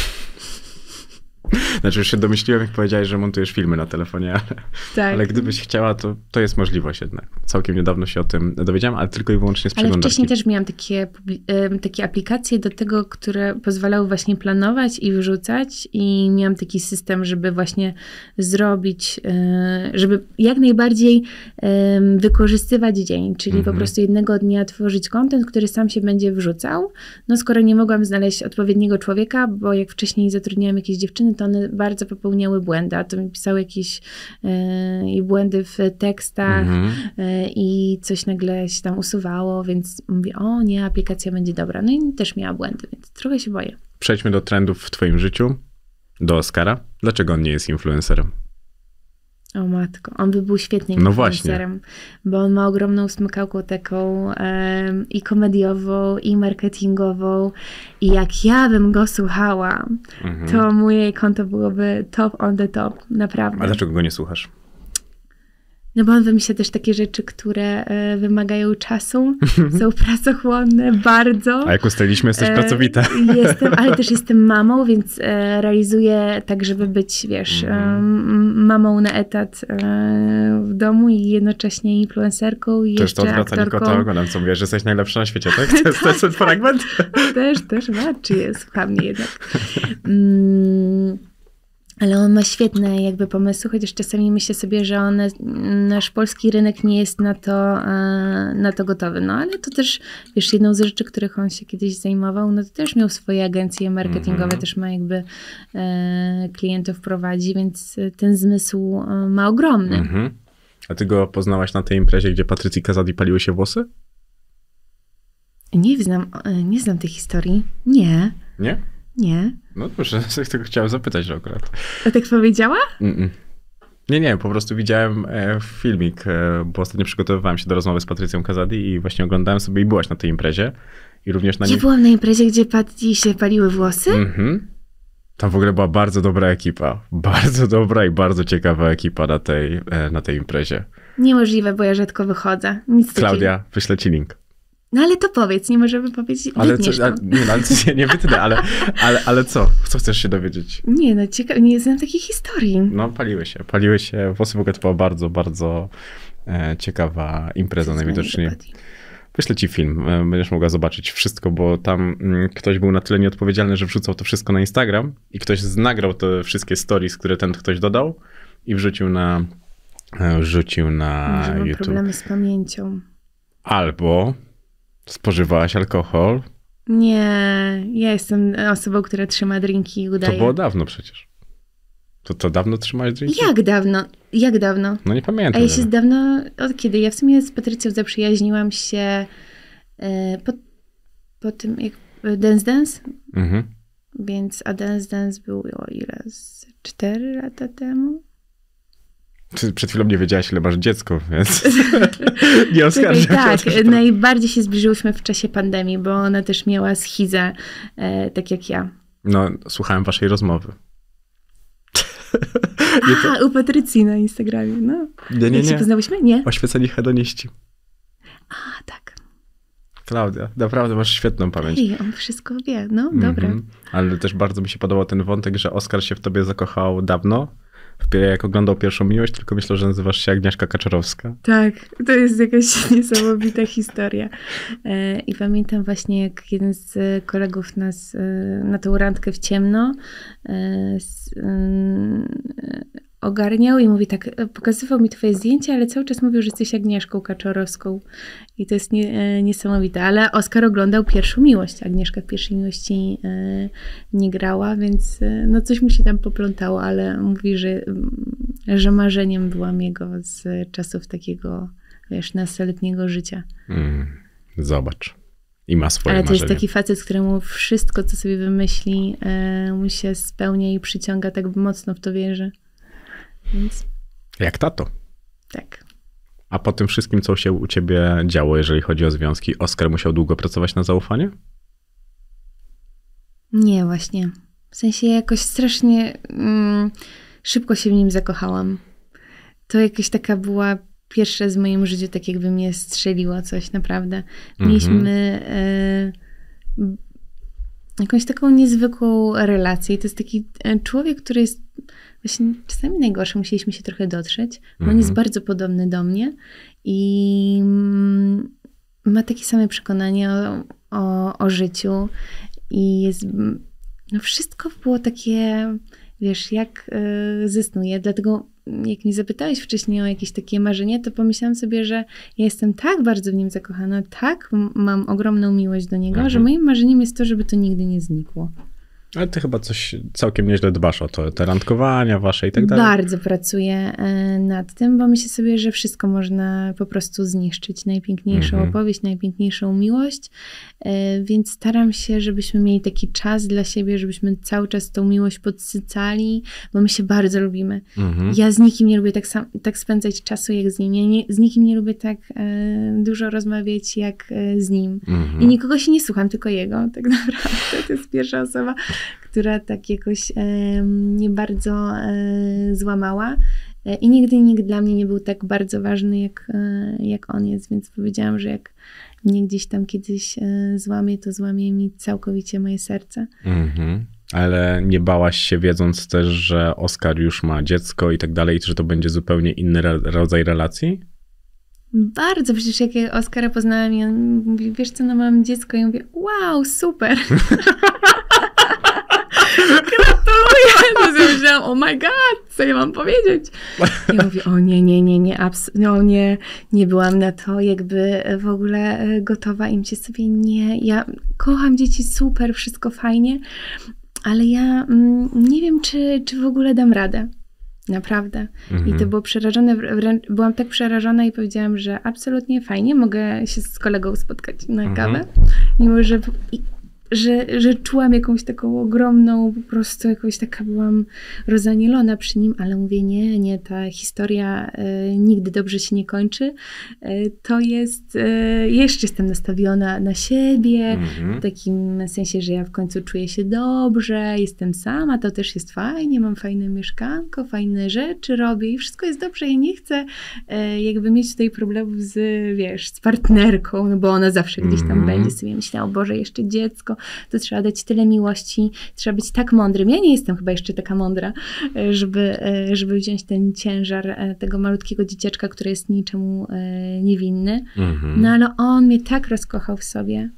Znaczy już się domyśliłem, jak powiedziałeś, że montujesz filmy na telefonie, ale, Tak. ale gdybyś chciała, to, to jest możliwość jednak. Całkiem niedawno się o tym dowiedziałem, ale tylko i wyłącznie z Ale przeglądarki. wcześniej też miałam takie, publi- em, takie aplikacje do tego, które pozwalały właśnie planować i wrzucać i miałam taki system, żeby właśnie zrobić, e, żeby jak najbardziej em, wykorzystywać dzień, czyli Mhm. po prostu jednego dnia tworzyć content, który sam się będzie wrzucał. No skoro nie mogłam znaleźć odpowiedniego człowieka, bo jak wcześniej zatrudniałam jakieś dziewczyny, to one bardzo popełniały błędy, a to mi pisały jakieś e, i błędy w tekstach, Mhm. E, i coś nagle się tam usuwało, więc mówię, o nie, aplikacja będzie dobra. No i też miała błędy, więc trochę się boję. Przejdźmy do trendów w twoim życiu, do Oskara. Dlaczego on nie jest influencerem? O matko, on by był świetnym No influencerem, bo on ma ogromną smykałkę taką em, i komediową, i marketingową i jak ja bym go słuchała, Mhm. to moje konto byłoby top on the top, naprawdę. A dlaczego go nie słuchasz? No bo on wymyśla też takie rzeczy, które e, wymagają czasu, są pracochłonne bardzo. A jak ustaliliśmy, jesteś E, pracowita. Jestem, ale też jestem mamą, więc e, realizuję tak, żeby być, wiesz, Mhm. em, mamą na etat e, w domu i jednocześnie influencerką i To jest to jeszcze odwracanie kota aktorką. ogonem, co mówisz, że jesteś najlepsza na świecie, tak? To jest, to jest ten fragment? Też, też warczy jest, słucha mnie jednak. Mm, ale on ma świetne jakby pomysły, chociaż czasami myślę sobie, że one, nasz polski rynek nie jest na to, e, na to gotowy. No ale to też, wiesz, jedną z rzeczy, których on się kiedyś zajmował, no to też miał swoje agencje marketingowe, Mhm. też ma jakby e, klientów prowadzi, więc ten zmysł e, ma ogromny. Mhm. A ty go poznałaś na tej imprezie, gdzie Patrycji Kazadi paliły się włosy? Nie znam, e, nie znam tej historii. Nie, Nie? nie. No proszę, tego chciałem zapytać że akurat. A tak powiedziała? Mm-mm. Nie, nie, po prostu widziałem e, filmik, e, bo ostatnio przygotowywałem się do rozmowy z Patrycją Kazadi i właśnie oglądałem sobie i byłaś na tej imprezie. I również na Ja nim... byłam na imprezie, gdzie Patty się paliły włosy. Mhm. Tam w ogóle była bardzo dobra ekipa. Bardzo dobra i bardzo ciekawa ekipa na tej, na tej imprezie. Niemożliwe, bo ja rzadko wychodzę. Nic Klaudia, takiego. wyślę ci link. No ale to powiedz, nie możemy powiedzieć, ale wytniesz co, a, to. nie, no, ale co, nie wytnę, ale, ale, ale co? Co chcesz się dowiedzieć? Nie, no ciekawe, nie znam takiej historii. No, paliły się, paliły się. Włosy w ogóle to była bardzo, bardzo e, ciekawa impreza najwidoczniej. Wyślę ci film, będziesz mogła zobaczyć wszystko, bo tam mm, ktoś był na tyle nieodpowiedzialny, że wrzucał to wszystko na Instagram i ktoś nagrał te wszystkie stories, które ten ktoś dodał i wrzucił na, e, wrzucił na Może mam YouTube. problemy z pamięcią. Albo spożywałaś alkohol. Nie, ja jestem osobą, która trzyma drinki i udaje. To było dawno przecież. To, to dawno trzymałaś drinki? Jak dawno? Jak dawno? No nie pamiętam. A ja się z dawno, od kiedy? Ja w sumie z Patrycją zaprzyjaźniłam się e, po, po tym, jak Dance Dance, Mhm. więc a Dance Dance był o ile? Z cztery lata temu? Ty przed chwilą nie wiedziałaś, ile masz dziecko, więc nie oskarżam. Tak, najbardziej się zbliżyłyśmy w czasie pandemii, bo ona też miała schizę, e, tak jak ja. No, słuchałem waszej rozmowy. A, u Patrycji na Instagramie, no. Nie, nie, Jak się nie. poznałyśmy? Nie. Oświeceni hedoniści. A, tak. Klaudia, naprawdę masz świetną pamięć. Ej, on wszystko wie, no, dobra. Mhm. Ale też bardzo mi się podobał ten wątek, że Oskar się w tobie zakochał dawno. Jak oglądał Pierwszą miłość, tylko myślę, że nazywasz się Agnieszka Kaczorowska. Tak, to jest jakaś niesamowita historia. E, I pamiętam właśnie, jak jeden z kolegów nas e, na tą randkę w ciemno e, s, e, ogarniał i mówi tak, pokazywał mi twoje zdjęcie, ale cały czas mówił, że jesteś Agnieszką Kaczorowską. I to jest nie, e, niesamowite. Ale Oskar oglądał Pierwszą miłość. Agnieszka w Pierwszej miłości e, nie grała, więc e, no coś mu się tam poplątało, ale mówi, że, że marzeniem byłam jego z czasów takiego, wiesz, nastoletniego życia. Mm, zobacz. I ma swoje ale to marzenia. jest taki facet, któremu wszystko, co sobie wymyśli, e, mu się spełnia i przyciąga, tak mocno w to wierzy. Więc Jak tato. tak. A po tym wszystkim, co się u ciebie działo, jeżeli chodzi o związki, Oskar musiał długo pracować na zaufanie? Nie, właśnie. W sensie jakoś strasznie mm, szybko się w nim zakochałam. To jakaś taka była pierwsza z moim życiu, tak jakby mnie strzeliło coś, naprawdę. Mieliśmy e, jakąś taką niezwykłą relację. I to jest taki człowiek, który jest właśnie czasami najgorszy. Musieliśmy się trochę dotrzeć, bo on jest bardzo podobny do mnie i mm, ma takie same przekonania o, o, o życiu i jest, no wszystko było takie, wiesz, jak y, ze snu. Ja dlatego, jak mnie zapytałeś wcześniej o jakieś takie marzenie, to pomyślałam sobie, że ja jestem tak bardzo w nim zakochana, tak m- mam ogromną miłość do niego, Mhm. że moim marzeniem jest to, żeby to nigdy nie znikło. Ale ty chyba coś całkiem nieźle dbasz o to, te randkowania wasze i tak dalej. Bardzo pracuję e, nad tym, bo myślę sobie, że wszystko można po prostu zniszczyć. Najpiękniejszą Mhm. opowieść, najpiękniejszą miłość, e, więc staram się, żebyśmy mieli taki czas dla siebie, żebyśmy cały czas tą miłość podsycali, bo my się bardzo lubimy. Mhm. Ja z nikim nie lubię tak, sam, tak spędzać czasu jak z nim. Ja nie, z nikim nie lubię tak e, dużo rozmawiać jak e, z nim. Mhm. I nikogo się nie słucham, tylko jego. Tak naprawdę to jest pierwsza osoba, która tak jakoś e, mnie bardzo e, złamała. E, I nigdy nikt dla mnie nie był tak bardzo ważny, jak, e, jak on jest. Więc powiedziałam, że jak mnie gdzieś tam kiedyś e, złamie, to złamie mi całkowicie moje serce. Mhm. Ale nie bałaś się, wiedząc też, że Oskar już ma dziecko i tak dalej, że to będzie zupełnie inny re- rodzaj relacji? Bardzo, przecież jak ja Oskara poznałam i on mówi, wiesz co, no mam dziecko. I ja mówię, wow, super. Gratuluję. No sobie myślałam, oh my god, co ja mam powiedzieć? I ja mówię, o nie, nie, nie, nie, abs- no nie, nie byłam na to jakby w ogóle gotowa. I myślę sobie, nie, ja kocham dzieci, super, wszystko fajnie, ale ja mm, nie wiem, czy, czy w ogóle dam radę. Naprawdę. Mhm. I to było przerażone, wręcz, byłam tak przerażona i powiedziałam, że absolutnie fajnie, mogę się z kolegą spotkać na Mhm. kawę. Mimo, że i że, że czułam jakąś taką ogromną, po prostu jakoś taka byłam rozanielona przy nim, ale mówię, nie, nie, ta historia y, nigdy dobrze się nie kończy. Y, to jest, y, jeszcze jestem nastawiona na siebie, mm-hmm. w takim sensie, że ja w końcu czuję się dobrze, jestem sama, to też jest fajnie, mam fajne mieszkanko, fajne rzeczy robię i wszystko jest dobrze. Ja nie chcę y, jakby mieć tutaj problemów z, wiesz, z partnerką, no bo ona zawsze gdzieś tam mm-hmm. będzie sobie myślała, o Boże, jeszcze dziecko, to trzeba dać tyle miłości, trzeba być tak mądrym. Ja nie jestem chyba jeszcze taka mądra, żeby, żeby wziąć ten ciężar tego malutkiego dzieciaczka, który jest niczemu niewinny. Mm-hmm. No ale on mnie tak rozkochał w sobie.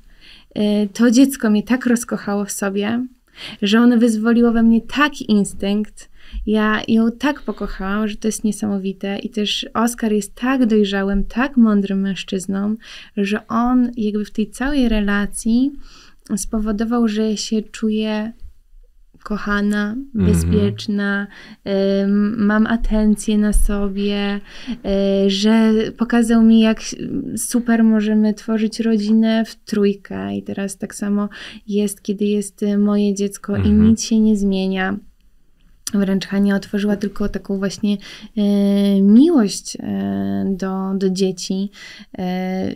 To dziecko mnie tak rozkochało w sobie, że ono wyzwoliło we mnie taki instynkt. Ja ją tak pokochałam, że to jest niesamowite i też Oskar jest tak dojrzałym, tak mądrym mężczyzną, że on jakby w tej całej relacji spowodował, że ja się czuję kochana, bezpieczna, mm-hmm. y, mam atencję na sobie, y, że pokazał mi, jak super możemy tworzyć rodzinę w trójkę i teraz tak samo jest, kiedy jest moje dziecko mm-hmm. i nic się nie zmienia. Wręcz Hania otworzyła tylko taką właśnie e, miłość e, do, do dzieci e,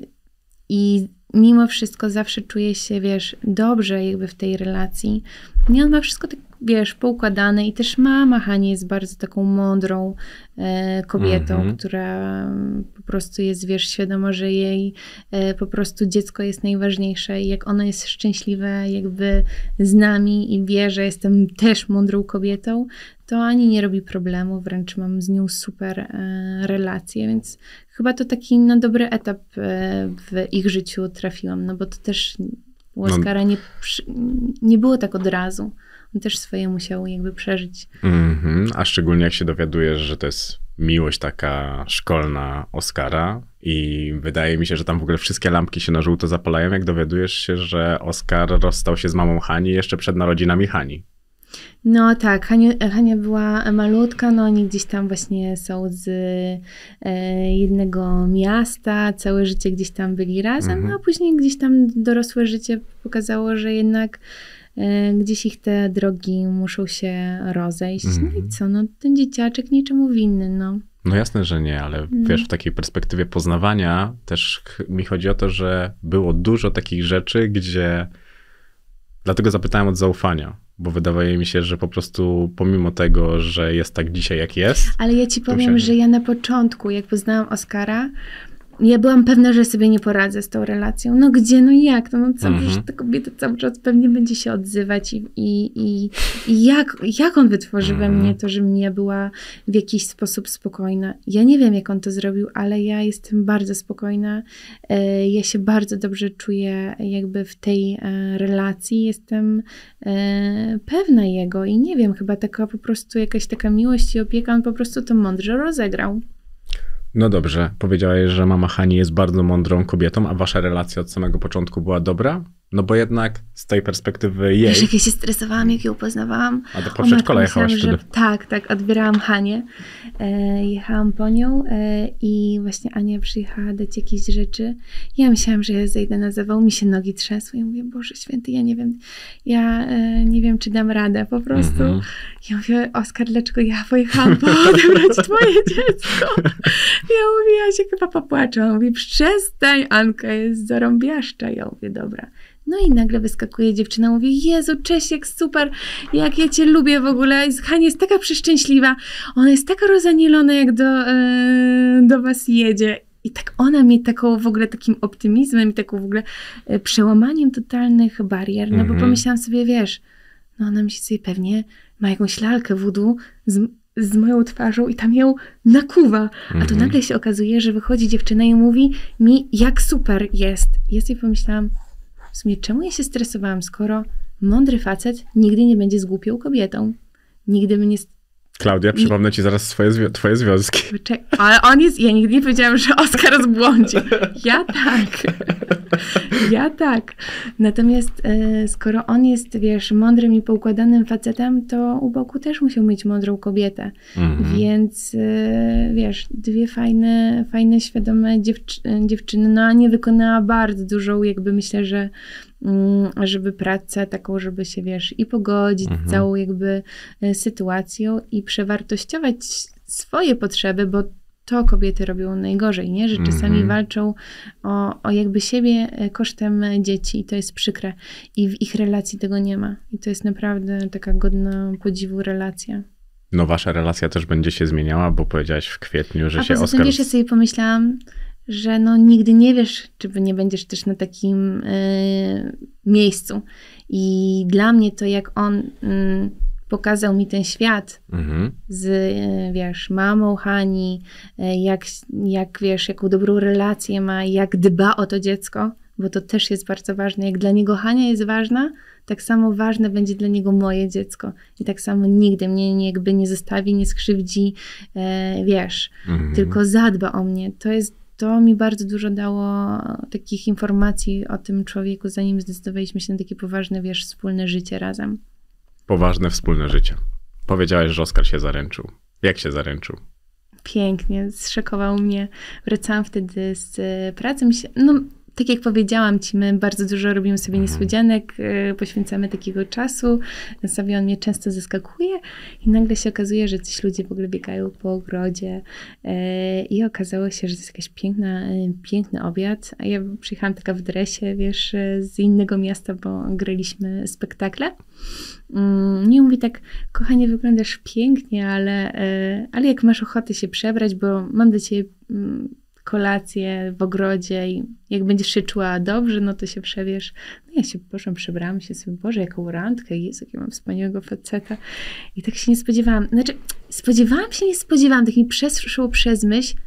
i mimo wszystko zawsze czuje się, wiesz, dobrze jakby w tej relacji. I on ma wszystko tak, wiesz, poukładane i też mama Hani jest bardzo taką mądrą e, kobietą, mm-hmm. która po prostu jest, wiesz, świadoma, że jej e, po prostu dziecko jest najważniejsze i jak ono jest szczęśliwe jakby z nami i wie, że jestem też mądrą kobietą, to ani nie robi problemu, wręcz mam z nią super e, relacje, więc chyba to taki na dobry etap e, w ich życiu trafiłam, no bo to też u Oskara nie, nie było tak od razu. On też swoje musiał jakby przeżyć. Mm-hmm. A szczególnie jak się dowiadujesz, że to jest miłość taka szkolna Oskara i wydaje mi się, że tam w ogóle wszystkie lampki się na żółto zapalają, jak dowiadujesz się, że Oskar rozstał się z mamą Hani jeszcze przed narodzinami Hani. No tak, Hania, Hania była malutka, no oni gdzieś tam właśnie są z e, jednego miasta, całe życie gdzieś tam byli razem, mhm. a później gdzieś tam dorosłe życie pokazało, że jednak e, gdzieś ich te drogi muszą się rozejść. Mhm. No i co, no ten dzieciaczek niczemu winny, no. No jasne, że nie, ale no. wiesz, w takiej perspektywie poznawania też mi chodzi o to, że było dużo takich rzeczy, gdzie dlatego zapytałem od zaufania, bo wydaje mi się, że po prostu pomimo tego, że jest tak dzisiaj jak jest. Ale ja ci powiem, się... że ja na początku, jak poznałam Oskara, ja byłam pewna, że sobie nie poradzę z tą relacją. No gdzie, no jak? No, no co, mm-hmm. przecież ta kobieta cały czas pewnie będzie się odzywać i, i, i, i jak, jak on wytworzy mm-hmm. we mnie to, żebym ja była w jakiś sposób spokojna. Ja nie wiem, jak on to zrobił, ale ja jestem bardzo spokojna. Ja się bardzo dobrze czuję jakby w tej relacji. Jestem pewna jego i nie wiem, chyba taka po prostu jakaś taka miłość i opieka, on po prostu to mądrze rozegrał. No dobrze, powiedziałeś, że mama Hani jest bardzo mądrą kobietą, a wasza relacja od samego początku była dobra? No bo jednak z tej perspektywy jej... Wiesz, jak ja się stresowałam, jak ją poznawałam. A do przedszkola jechałaś wtedy? Że, tak, tak, odbierałam Hanię. E, jechałam po nią e, i właśnie Ania przyjechała dać jakieś rzeczy. Ja myślałam, że ja zejdę na zawał, mi się nogi trzęsły. Ja mówię, Boże Święty, ja nie wiem, ja e, nie wiem, czy dam radę po prostu. Mm-hmm. Ja mówię, Oskar, dlaczego ja pojechałam po odebrać twoje dziecko? Ja mówię, ja się chyba popłaczę. On mówi, przestań, Anka jest zarąbiaszcza. Ja mówię, dobra. No i nagle wyskakuje dziewczyna, mówi, Jezu, cześć, jak super, jak ja cię lubię w ogóle. Hania jest taka przeszczęśliwa, ona jest taka rozanielona, jak do, yy, do was jedzie. I tak ona mnie taką w ogóle takim optymizmem i taką w ogóle yy, przełamaniem totalnych barier, no mm-hmm. bo pomyślałam sobie, wiesz, no ona myśli sobie pewnie, ma jakąś lalkę voodoo z, z moją twarzą i tam ją nakuwa. Mm-hmm. A tu nagle się okazuje, że wychodzi dziewczyna i mówi mi, jak super jest. Ja sobie pomyślałam, w sumie czemu ja się stresowałam, skoro mądry facet nigdy nie będzie zgłupią kobietą. Nigdy by nie... Klaudia, przypomnę ci zaraz swoje zwi- twoje związki. Ale on jest... Ja nigdy nie powiedziałam, że Oskar zbłądzi. Ja tak. Ja tak. Natomiast e, skoro on jest, wiesz, mądrym i poukładanym facetem, to u boku też musiał mieć mądrą kobietę. Mm-hmm. Więc e, wiesz, dwie fajne, fajne świadome dziewczy- dziewczyny. No a nie wykonała bardzo dużą, jakby myślę, że żeby pracę taką, żeby się, wiesz, i pogodzić Mhm. z całą jakby sytuacją i przewartościować swoje potrzeby, bo to kobiety robią najgorzej, nie? Że czasami Mhm. walczą o, o jakby siebie kosztem dzieci i to jest przykre. I w ich relacji tego nie ma. I to jest naprawdę taka godna podziwu relacja. No wasza relacja też będzie się zmieniała, bo powiedziałaś w kwietniu, że A się poza Oskar... tym, wiesz, ja sobie pomyślałam, że no nigdy nie wiesz, czy nie będziesz też na takim y, miejscu. I dla mnie to, jak on y, pokazał mi ten świat Mhm. z, y, wiesz, mamą Hani, y, jak, jak, wiesz, jaką dobrą relację ma, jak dba o to dziecko, bo to też jest bardzo ważne. Jak dla niego Hania jest ważna, tak samo ważne będzie dla niego moje dziecko. I tak samo nigdy mnie nie, jakby nie zostawi, nie skrzywdzi, e, wiesz, Mhm. tylko zadba o mnie. To jest, to mi bardzo dużo dało takich informacji o tym człowieku, zanim zdecydowaliśmy się na takie poważne, wiesz, wspólne życie razem. Poważne wspólne życie. Powiedziałeś, że Oskar się zaręczył. Jak się zaręczył? Pięknie, zszokował mnie. Wracałam wtedy z pracy. Myślę, no, tak jak powiedziałam ci, my bardzo dużo robimy sobie niespodzianek, y, poświęcamy takiego czasu. Sobie on mnie często zaskakuje i nagle się okazuje, że coś ludzie w ogóle biegają po ogrodzie y, i okazało się, że to jest jakaś piękna, y, piękny obiad. A ja przyjechałam taka w dresie, wiesz, y, z innego miasta, bo graliśmy spektakle. Mm, nie mówi tak, kochanie, wyglądasz pięknie, ale, y, ale jak masz ochotę się przebrać, bo mam do ciebie mm, kolację w ogrodzie i jak będziesz się czuła dobrze, no to się przebierz. No ja się poszłam, przebrałam się sobie, Boże, jaką randkę, Jezu, jakiego mam wspaniałego faceta. I tak się nie spodziewałam. Znaczy, spodziewałam się, nie spodziewałam, tak mi przeszło przez myśl.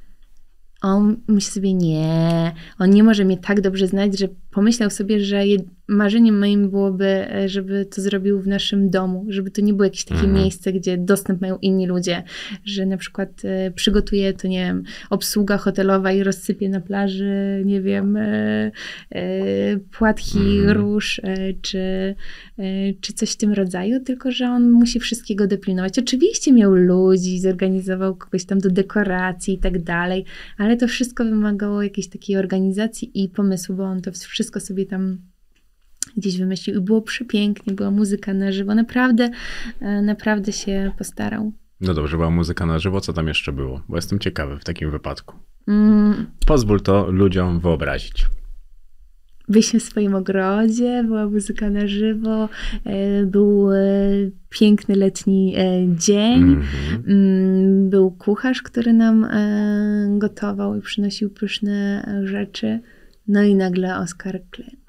On myśli sobie, nie, on nie może mnie tak dobrze znać, że pomyślał sobie, że jed- marzeniem moim byłoby, żeby to zrobił w naszym domu, żeby to nie było jakieś takie Mhm. miejsce, gdzie dostęp mają inni ludzie, że na przykład e, przygotuje to, nie wiem, obsługa hotelowa i rozsypie na plaży, nie wiem, e, e, płatki Mhm. róż, e, czy, e, czy coś w tym rodzaju, tylko że on musi wszystkiego dopilnować. Oczywiście miał ludzi, zorganizował kogoś tam do dekoracji i tak dalej, ale to wszystko wymagało jakiejś takiej organizacji i pomysłu, bo on to wszystko sobie tam gdzieś wymyślił i było przepięknie, była muzyka na żywo, naprawdę, e, naprawdę się postarał. No dobrze, była muzyka na żywo, co tam jeszcze było? Bo jestem ciekawy w takim wypadku. Mm, Pozwól to ludziom wyobrazić. byliśmy w swoim ogrodzie, była muzyka na żywo, e, był e, piękny letni e, dzień, Mhm. mm, był kucharz, który nam e, gotował i przynosił pyszne e, rzeczy, no i nagle Oskar klęka.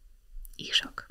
I szok.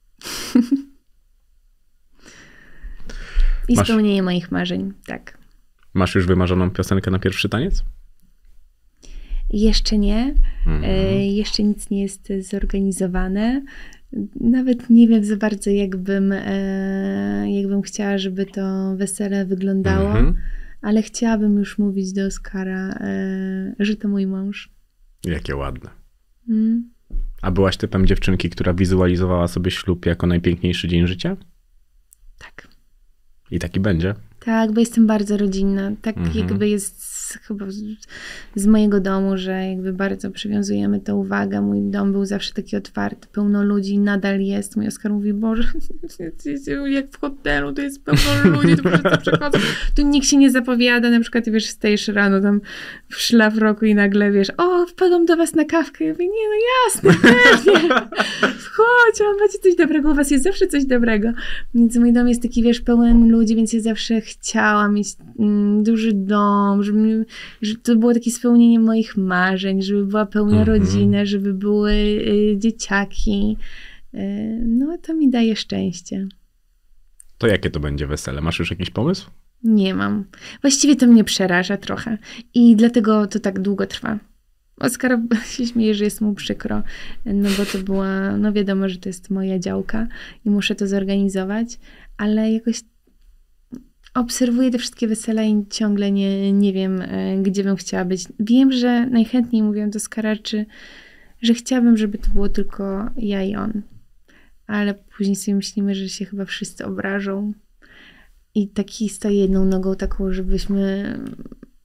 I Masz- spełnienie moich marzeń, tak. Masz już wymarzoną piosenkę na pierwszy taniec? Jeszcze nie. Mhm. E, jeszcze nic nie jest zorganizowane. Nawet nie wiem za bardzo, jakbym, e, jakbym chciała, żeby to wesele wyglądało, Mhm. ale chciałabym już mówić do Oskara, e, że to mój mąż. Jakie ładne. Mm. A byłaś typem dziewczynki, która wizualizowała sobie ślub jako najpiękniejszy dzień życia? Tak. I taki będzie. Tak, bo jestem bardzo rodzinna. Tak Mhm. jakby jest z, chyba z, z mojego domu, że jakby bardzo przywiązujemy tę uwagę. Mój dom był zawsze taki otwarty, pełno ludzi, nadal jest. Mój Oskar mówi, Boże, jak w hotelu, to jest pełno ludzi, tu wszyscy przychodzą. Tu nikt się nie zapowiada, na przykład, wiesz, stajesz rano tam w szlafroku i nagle, wiesz, o, wpadłam do was na kawkę. Ja mówię, nie, no jasne, pewnie. Chodź, on macie coś dobrego, u was jest zawsze coś dobrego. Więc mój dom jest taki, wiesz, pełen ludzi, więc ja zawsze chciałam mieć mm, duży dom, żeby, mi- żeby to było takie spełnienie moich marzeń, żeby była pełna Mhm. rodzina, żeby były y, dzieciaki. Y, no to mi daje szczęście. To jakie to będzie wesele? Masz już jakiś pomysł? Nie mam. Właściwie to mnie przeraża trochę i dlatego to tak długo trwa. Oskar się śmieje, że jest mu przykro, no bo to była, no wiadomo, że to jest moja działka i muszę to zorganizować, ale jakoś obserwuję te wszystkie wesela i ciągle nie, nie wiem, e, gdzie bym chciała być. Wiem, że najchętniej mówiłam do Oskara, czy, że chciałabym, żeby to było tylko ja i on. Ale później sobie myślimy, że się chyba wszyscy obrażą. I taki stoi jedną nogą taką, żebyśmy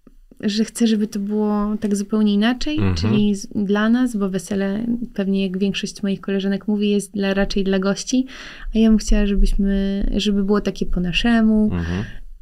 że chcę, żeby to było tak zupełnie inaczej, Mhm. czyli z, dla nas, bo wesele, pewnie jak większość moich koleżanek mówi, jest dla, raczej dla gości, a ja bym chciała, żebyśmy, żeby było takie po naszemu. Mhm.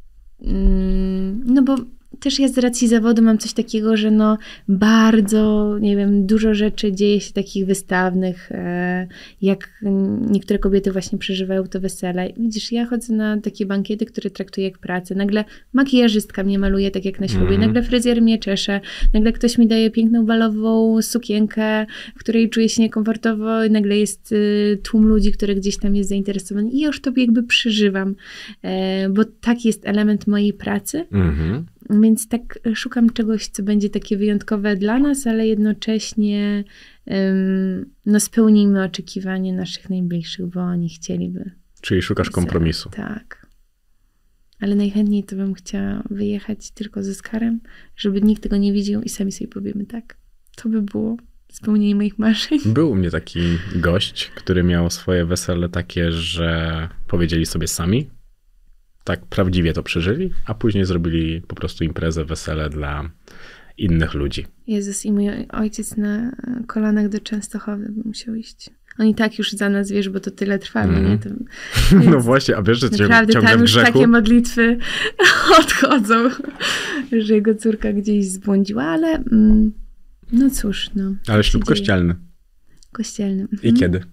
Mm, no bo też ja z racji zawodu mam coś takiego, że no bardzo, nie wiem, dużo rzeczy dzieje się takich wystawnych, e, jak niektóre kobiety właśnie przeżywają to wesele. Widzisz, ja chodzę na takie bankiety, które traktuję jak pracę. Nagle makijażystka mnie maluje tak jak na ślubie, Mhm. nagle fryzjer mnie czesze, nagle ktoś mi daje piękną balową sukienkę, w której czuję się niekomfortowo i nagle jest y, tłum ludzi, który gdzieś tam jest zainteresowany i ja już to jakby przeżywam, e, bo taki jest element mojej pracy. Mhm. Więc tak szukam czegoś, co będzie takie wyjątkowe dla nas, ale jednocześnie um, no spełnijmy oczekiwania naszych najbliższych, bo oni chcieliby. Czyli szukasz kompromisu. Tak. Ale najchętniej to bym chciała wyjechać tylko ze Skarem, żeby nikt tego nie widział i sami sobie powiemy tak. To by było spełnienie moich marzeń. Był u mnie taki gość, który miał swoje wesele takie, że powiedzieli sobie sami, tak prawdziwie to przeżyli, a później zrobili po prostu imprezę, wesele dla innych ludzi. Jezus, i mój ojciec na kolanach do Częstochowy by musiał iść. Oni tak już za nas, wiesz, bo to tyle trwa, Mm. nie? To, No właśnie, a wiesz, że cię naprawdę ciągle tam w już grzechu? takie modlitwy odchodzą, że jego córka gdzieś zbłądziła, ale mm, no cóż, no. Ale tak się ślub dzieje. kościelny. Kościelny. I Mhm. kiedy?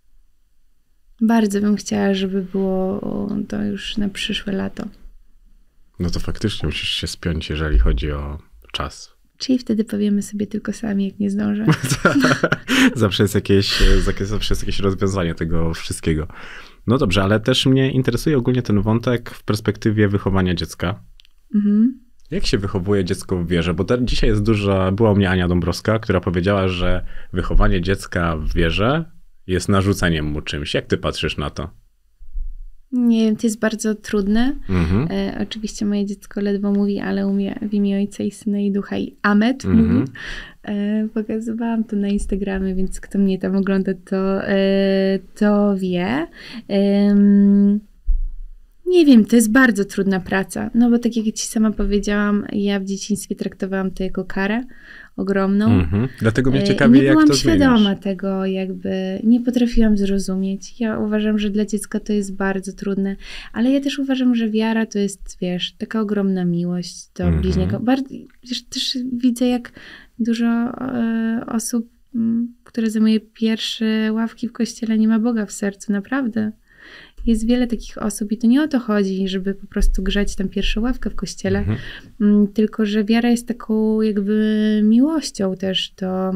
Bardzo bym chciała, żeby było to już na przyszłe lato. No to faktycznie musisz się spiąć, jeżeli chodzi o czas. Czyli wtedy powiemy sobie tylko sami, jak nie zdążę. Zawsze jest jakieś, zawsze jest jakieś rozwiązanie tego wszystkiego. No dobrze, ale też mnie interesuje ogólnie ten wątek w perspektywie wychowania dziecka. Mhm. Jak się wychowuje dziecko w wierze? Bo te, dzisiaj jest duża, była u mnie Ania Dąbrowska, która powiedziała, że wychowanie dziecka w wierze jest narzuceniem mu czymś. Jak ty patrzysz na to? Nie wiem, to jest bardzo trudne. Mhm. E, oczywiście moje dziecko ledwo mówi, ale umie w imię Ojca i Syna i Ducha i Amet Mhm. mówi. E, pokazywałam to na Instagramie, więc kto mnie tam ogląda, to, e, to wie. Em, nie wiem, to jest bardzo trudna praca, no bo tak jak ci sama powiedziałam, ja w dzieciństwie traktowałam to jako karę ogromną. Mhm. Dlatego mnie E, ciekawi, nie jak byłam to świadoma zmieniasz. tego, jakby nie potrafiłam zrozumieć. Ja uważam, że dla dziecka to jest bardzo trudne, ale ja też uważam, że wiara to jest, wiesz, taka ogromna miłość do Mhm. bliźniego. Bardzo, wiesz, też widzę, jak dużo e, osób, m, które zajmuje pierwsze ławki w kościele, nie ma Boga w sercu, naprawdę. Jest wiele takich osób i to nie o to chodzi, żeby po prostu grzać tam pierwszą ławkę w kościele, Mhm. mm, tylko że wiara jest taką jakby miłością też do,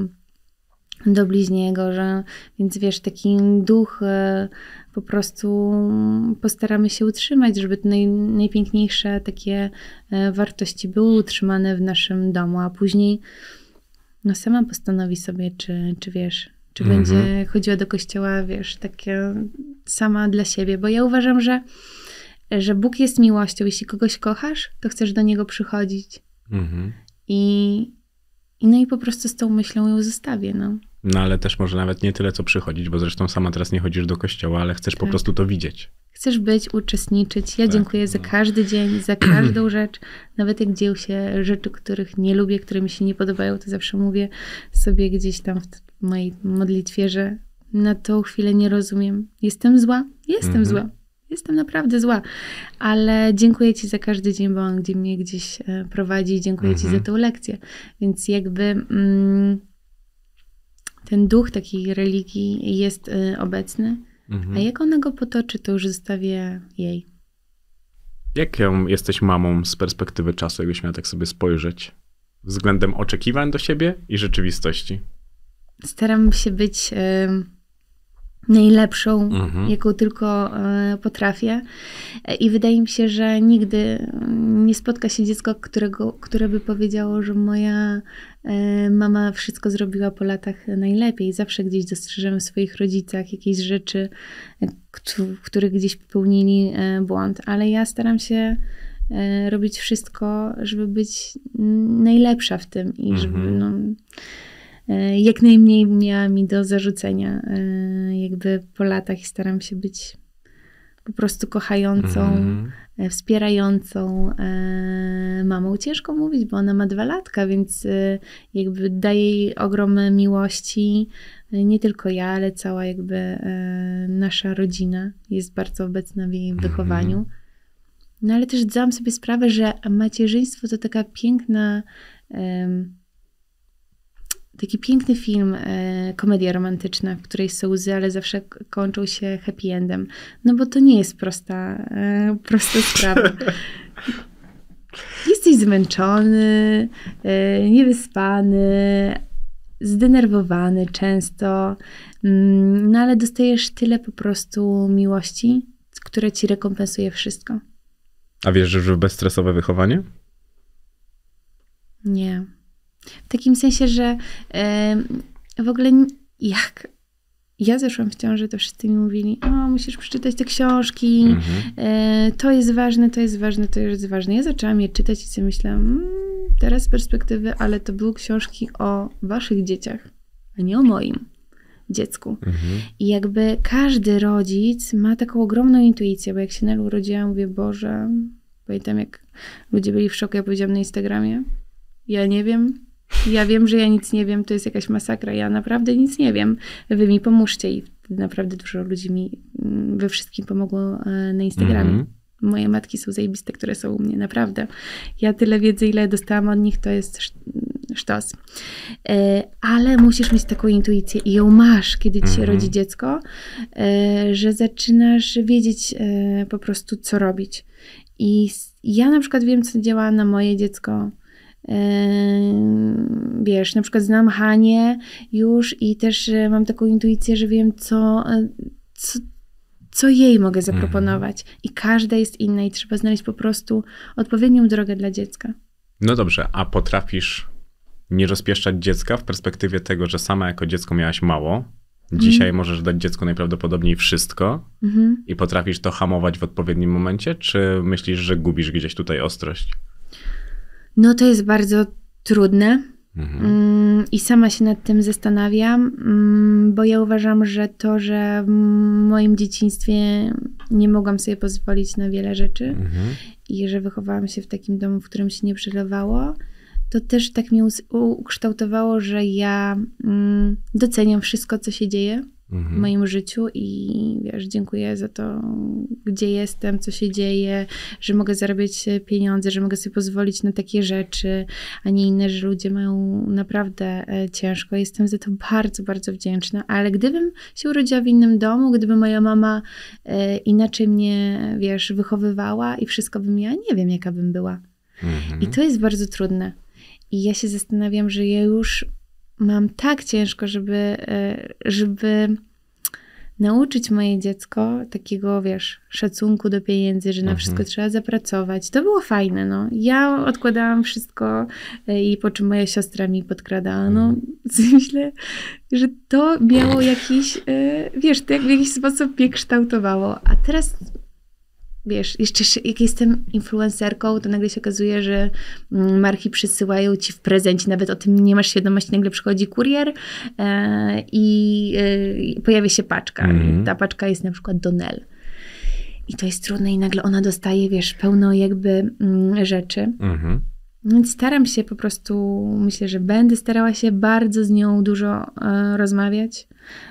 do bliźniego, że więc wiesz, taki duch e, po prostu postaramy się utrzymać, żeby te naj, najpiękniejsze takie e, wartości były utrzymane w naszym domu, a później no sama postanowi sobie, czy, czy wiesz, czy Mhm. będzie chodziła do kościoła, wiesz, takie sama dla siebie, bo ja uważam, że, że Bóg jest miłością. Jeśli kogoś kochasz, to chcesz do Niego przychodzić. Mhm. I, i no i po prostu z tą myślą ją zostawię, no. No ale też może nawet nie tyle, co przychodzić, bo zresztą sama teraz nie chodzisz do kościoła, ale chcesz po Tak. prostu to widzieć. Chcesz być, uczestniczyć. Ja Tak, dziękuję za no. każdy dzień, za każdą rzecz. Nawet jak dzieją się rzeczy, których nie lubię, które mi się nie podobają, to zawsze mówię sobie gdzieś tam w t- mojej modlitwie, że na tą chwilę nie rozumiem. Jestem zła? Jestem Mhm. zła. Jestem naprawdę zła. Ale dziękuję Ci za każdy dzień, bo on gdzie mnie gdzieś e, prowadzi. Dziękuję Mhm. Ci za tą lekcję. Więc jakby mm, ten duch takiej religii jest e, obecny. Mhm. A jak ona go potoczy, to już zostawię jej. Jaką jesteś mamą z perspektywy czasu, jakbyś miała tak sobie spojrzeć? Względem oczekiwań do siebie i rzeczywistości. Staram się być em, najlepszą, Mhm. jaką tylko e, potrafię. E, I wydaje mi się, że nigdy mm, nie spotka się dziecko, którego, które by powiedziało, że moja e, mama wszystko zrobiła po latach najlepiej. Zawsze gdzieś dostrzeżemy w swoich rodzicach jakieś rzeczy, e, któ- w których gdzieś popełnili e, błąd. Ale ja staram się e, robić wszystko, żeby być mm, najlepsza w tym i żeby Mhm. no, e, jak najmniej miała mi do zarzucenia e, jakby po latach i staram się być po prostu kochającą, Mhm. wspierającą e, mamą. Ciężko mówić, bo ona ma dwa latka, więc e, jakby daje jej ogrom miłości. Nie tylko ja, ale cała jakby e, nasza rodzina jest bardzo obecna w jej wychowaniu. No ale też zdałam sobie sprawę, że macierzyństwo to taka piękna, e, taki piękny film, e, komedia romantyczna, w której są łzy, ale zawsze kończą się happy endem. No bo to nie jest prosta, e, prosta sprawa. Jesteś zmęczony, e, niewyspany, zdenerwowany często, no ale dostajesz tyle po prostu miłości, która ci rekompensuje wszystko. A wierzysz w bezstresowe wychowanie? Nie. W takim sensie, że yy, w ogóle jak ja zeszłam w ciąży, to wszyscy mi mówili, o, musisz przeczytać te książki, mhm. yy, to jest ważne, to jest ważne, to jest ważne. Ja zaczęłam je czytać i sobie myślałam, mmm, teraz z perspektywy, ale to były książki o waszych dzieciach, a nie o moim dziecku. Mhm. I jakby każdy rodzic ma taką ogromną intuicję, bo jak się Nelu urodziła, mówię, Boże, pamiętam jak ludzie byli w szoku, ja powiedziałam na Instagramie, ja nie wiem, ja wiem, że ja nic nie wiem, to jest jakaś masakra, ja naprawdę nic nie wiem, wy mi pomóżcie. I naprawdę dużo ludzi mi we wszystkim pomogło na Instagramie. Mhm. Moje matki są zajebiste, które są u mnie, naprawdę. Ja tyle wiedzy, ile dostałam od nich, to jest sztos. Ale musisz mieć taką intuicję i ją masz, kiedy ci się mhm. rodzi dziecko, że zaczynasz wiedzieć po prostu, co robić. I ja na przykład wiem, co działa na moje dziecko. Wiesz, na przykład znam Hanię już i też mam taką intuicję, że wiem, co... co co jej mogę zaproponować. I każda jest inna i trzeba znaleźć po prostu odpowiednią drogę dla dziecka. No dobrze, a potrafisz nie rozpieszczać dziecka w perspektywie tego, że sama jako dziecko miałaś mało, dzisiaj mm. możesz dać dziecku najprawdopodobniej wszystko mm-hmm. i potrafisz to hamować w odpowiednim momencie, czy myślisz, że gubisz gdzieś tutaj ostrość? No to jest bardzo trudne. Mhm. I sama się nad tym zastanawiam, bo ja uważam, że to, że w moim dzieciństwie nie mogłam sobie pozwolić na wiele rzeczy mhm. i że wychowałam się w takim domu, w którym się nie przelewało, to też tak mnie ukształtowało, że ja doceniam wszystko, co się dzieje mhm. w moim życiu i wiesz, dziękuję za to, gdzie jestem, co się dzieje, że mogę zarabiać pieniądze, że mogę sobie pozwolić na takie rzeczy, a nie inne, że ludzie mają naprawdę ciężko. Jestem za to bardzo, bardzo wdzięczna, ale gdybym się urodziła w innym domu, gdyby moja mama e, inaczej mnie, wiesz, wychowywała i wszystko bym miała, nie wiem, jaka bym była. Mhm. I to jest bardzo trudne. I ja się zastanawiam, że ja już mam tak ciężko, żeby, żeby nauczyć moje dziecko takiego, wiesz, szacunku do pieniędzy, że na mhm. wszystko trzeba zapracować. To było fajne, no. Ja odkładałam wszystko i po czym moja siostra mi podkradała. No, myślę, że to miało jakiś, wiesz, to jak w jakiś sposób mnie kształtowało. A teraz... Wiesz, jeszcze jak jestem influencerką, to nagle się okazuje, że marki przysyłają ci w prezencie, nawet o tym nie masz świadomości, nagle przychodzi kurier e, i e, pojawia się paczka. Mm. Ta paczka jest na przykład do Nel. I to jest trudne i nagle ona dostaje, wiesz, pełno jakby mm, rzeczy. Mm-hmm. Więc staram się po prostu, myślę, że będę starała się bardzo z nią dużo e, rozmawiać.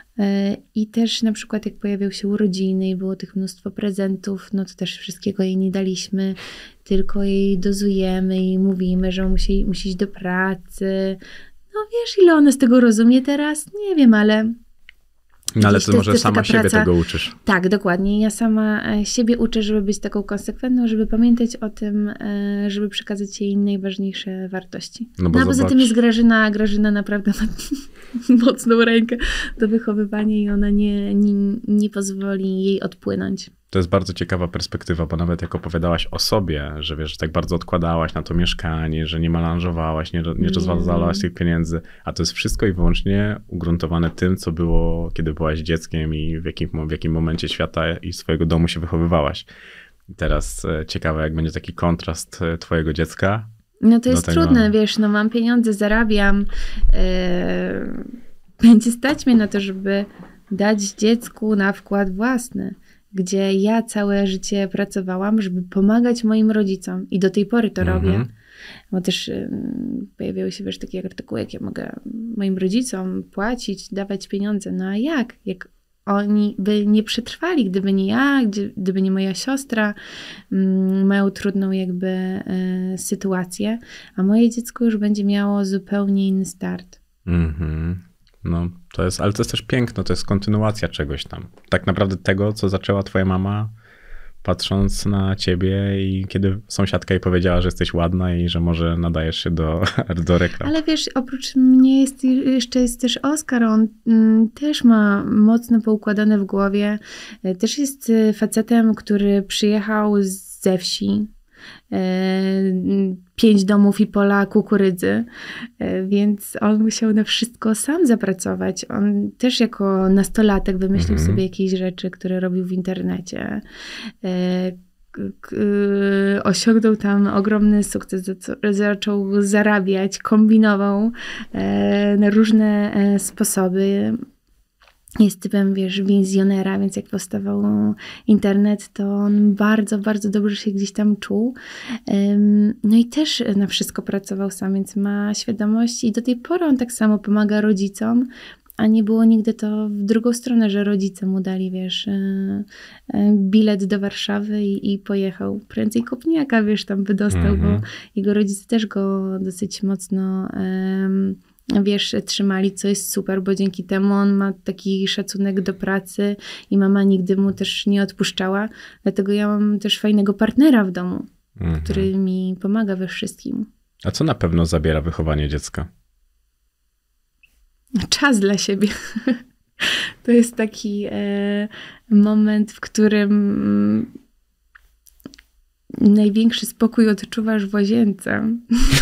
I też na przykład jak pojawiały się urodziny i było tych mnóstwo prezentów, no to też wszystkiego jej nie daliśmy, tylko jej dozujemy i mówimy, że musi, musi iść do pracy. No wiesz, ile ona z tego rozumie teraz? Nie wiem, ale... No ale to może sama siebie praca. Tego uczysz. Tak, dokładnie. Ja sama siebie uczę, żeby być taką konsekwentną, żeby pamiętać o tym, żeby przekazać jej najważniejsze wartości. No, bo no a poza tym jest Grażyna, Grażyna naprawdę ma mocną rękę do wychowywania i ona nie, nie, nie pozwoli jej odpłynąć. To jest bardzo ciekawa perspektywa, bo nawet jak opowiadałaś o sobie, że wiesz, że tak bardzo odkładałaś na to mieszkanie, że nie melanżowałaś, nie, nie rozwalałaś tych pieniędzy, a to jest wszystko i wyłącznie ugruntowane tym, co było, kiedy byłaś dzieckiem i w jakim, w jakim momencie świata i swojego domu się wychowywałaś. I teraz e, ciekawe, jak będzie taki kontrast e, twojego dziecka. No to jest tego... trudne, wiesz, no mam pieniądze, zarabiam, yy, będzie stać mnie na to, żeby dać dziecku na wkład własny. gdzie ja całe życie pracowałam, żeby pomagać moim rodzicom i do tej pory to Mhm. robię. Bo też y, pojawiały się, wiesz, takie artykuły, jak ja mogę moim rodzicom płacić, dawać pieniądze. No a jak? Jak oni by nie przetrwali, gdyby nie ja, gdy- gdyby nie moja siostra, mm, mają trudną jakby y, sytuację, a moje dziecko już będzie miało zupełnie inny start. Mhm. No, to jest, ale to jest też piękno, to jest kontynuacja czegoś tam. Tak naprawdę tego, co zaczęła twoja mama, patrząc na ciebie i kiedy sąsiadka jej powiedziała, że jesteś ładna i że może nadajesz się do, do reklam. Ale wiesz, oprócz mnie jest jeszcze jest też Oskar, on mm, też ma mocno poukładane w głowie. E, Też jest e, facetem, który przyjechał ze wsi. E, Pięć domów i pola kukurydzy, E, więc on musiał na wszystko sam zapracować. On też jako nastolatek wymyślił Mhm. sobie jakieś rzeczy, które robił w internecie. E, k- k- y, Osiągnął tam ogromny sukces, zac- zaczął zarabiać, kombinował e, na różne e, sposoby. Jest typem, wiesz, wizjonera, więc jak powstawał internet, to on bardzo, bardzo dobrze się gdzieś tam czuł. Ym, No i też na wszystko pracował sam, więc ma świadomość i do tej pory on tak samo pomaga rodzicom, a nie było nigdy to w drugą stronę, że rodzice mu dali, wiesz, y, y, bilet do Warszawy i, i pojechał. Prędzej kopniaka, wiesz, tam by dostał, Mhm. bo jego rodzice też go dosyć mocno... ym, wiesz, trzymali, co jest super, bo dzięki temu on ma taki szacunek do pracy i mama nigdy mu też nie odpuszczała. Dlatego ja mam też fajnego partnera w domu, Mhm. który mi pomaga we wszystkim. A co na pewno zabiera wychowanie dziecka? Czas dla siebie. To jest taki e, moment, w którym mm, największy spokój odczuwasz w łazience.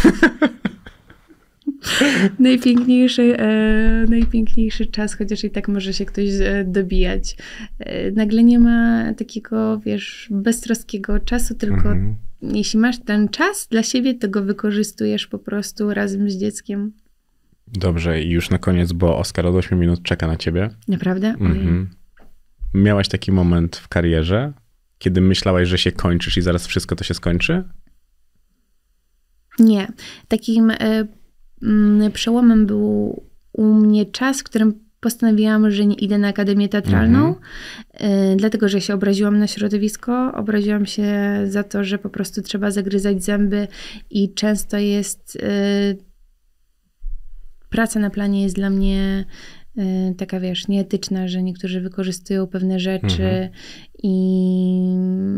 Najpiękniejszy, e, najpiękniejszy czas, chociaż i tak może się ktoś e, dobijać. E, nagle nie ma takiego, wiesz, beztroskiego czasu, tylko Mhm. jeśli masz ten czas dla siebie, to go wykorzystujesz po prostu razem z dzieckiem. Dobrze, i już na koniec, bo Oskar od ośmiu minut czeka na ciebie. Naprawdę? Ojej. Mhm. Miałaś taki moment w karierze, kiedy myślałaś, że się kończysz i zaraz wszystko to się skończy? Nie. Takim e, mm, przełomem był u mnie czas, w którym postanowiłam, że nie idę na Akademię Teatralną, e, dlatego, że się obraziłam na środowisko, obraziłam się za to, że po prostu trzeba zagryzać zęby i często jest e, praca na planie jest dla mnie e, taka, wiesz, nieetyczna, że niektórzy wykorzystują pewne rzeczy Mhm. i,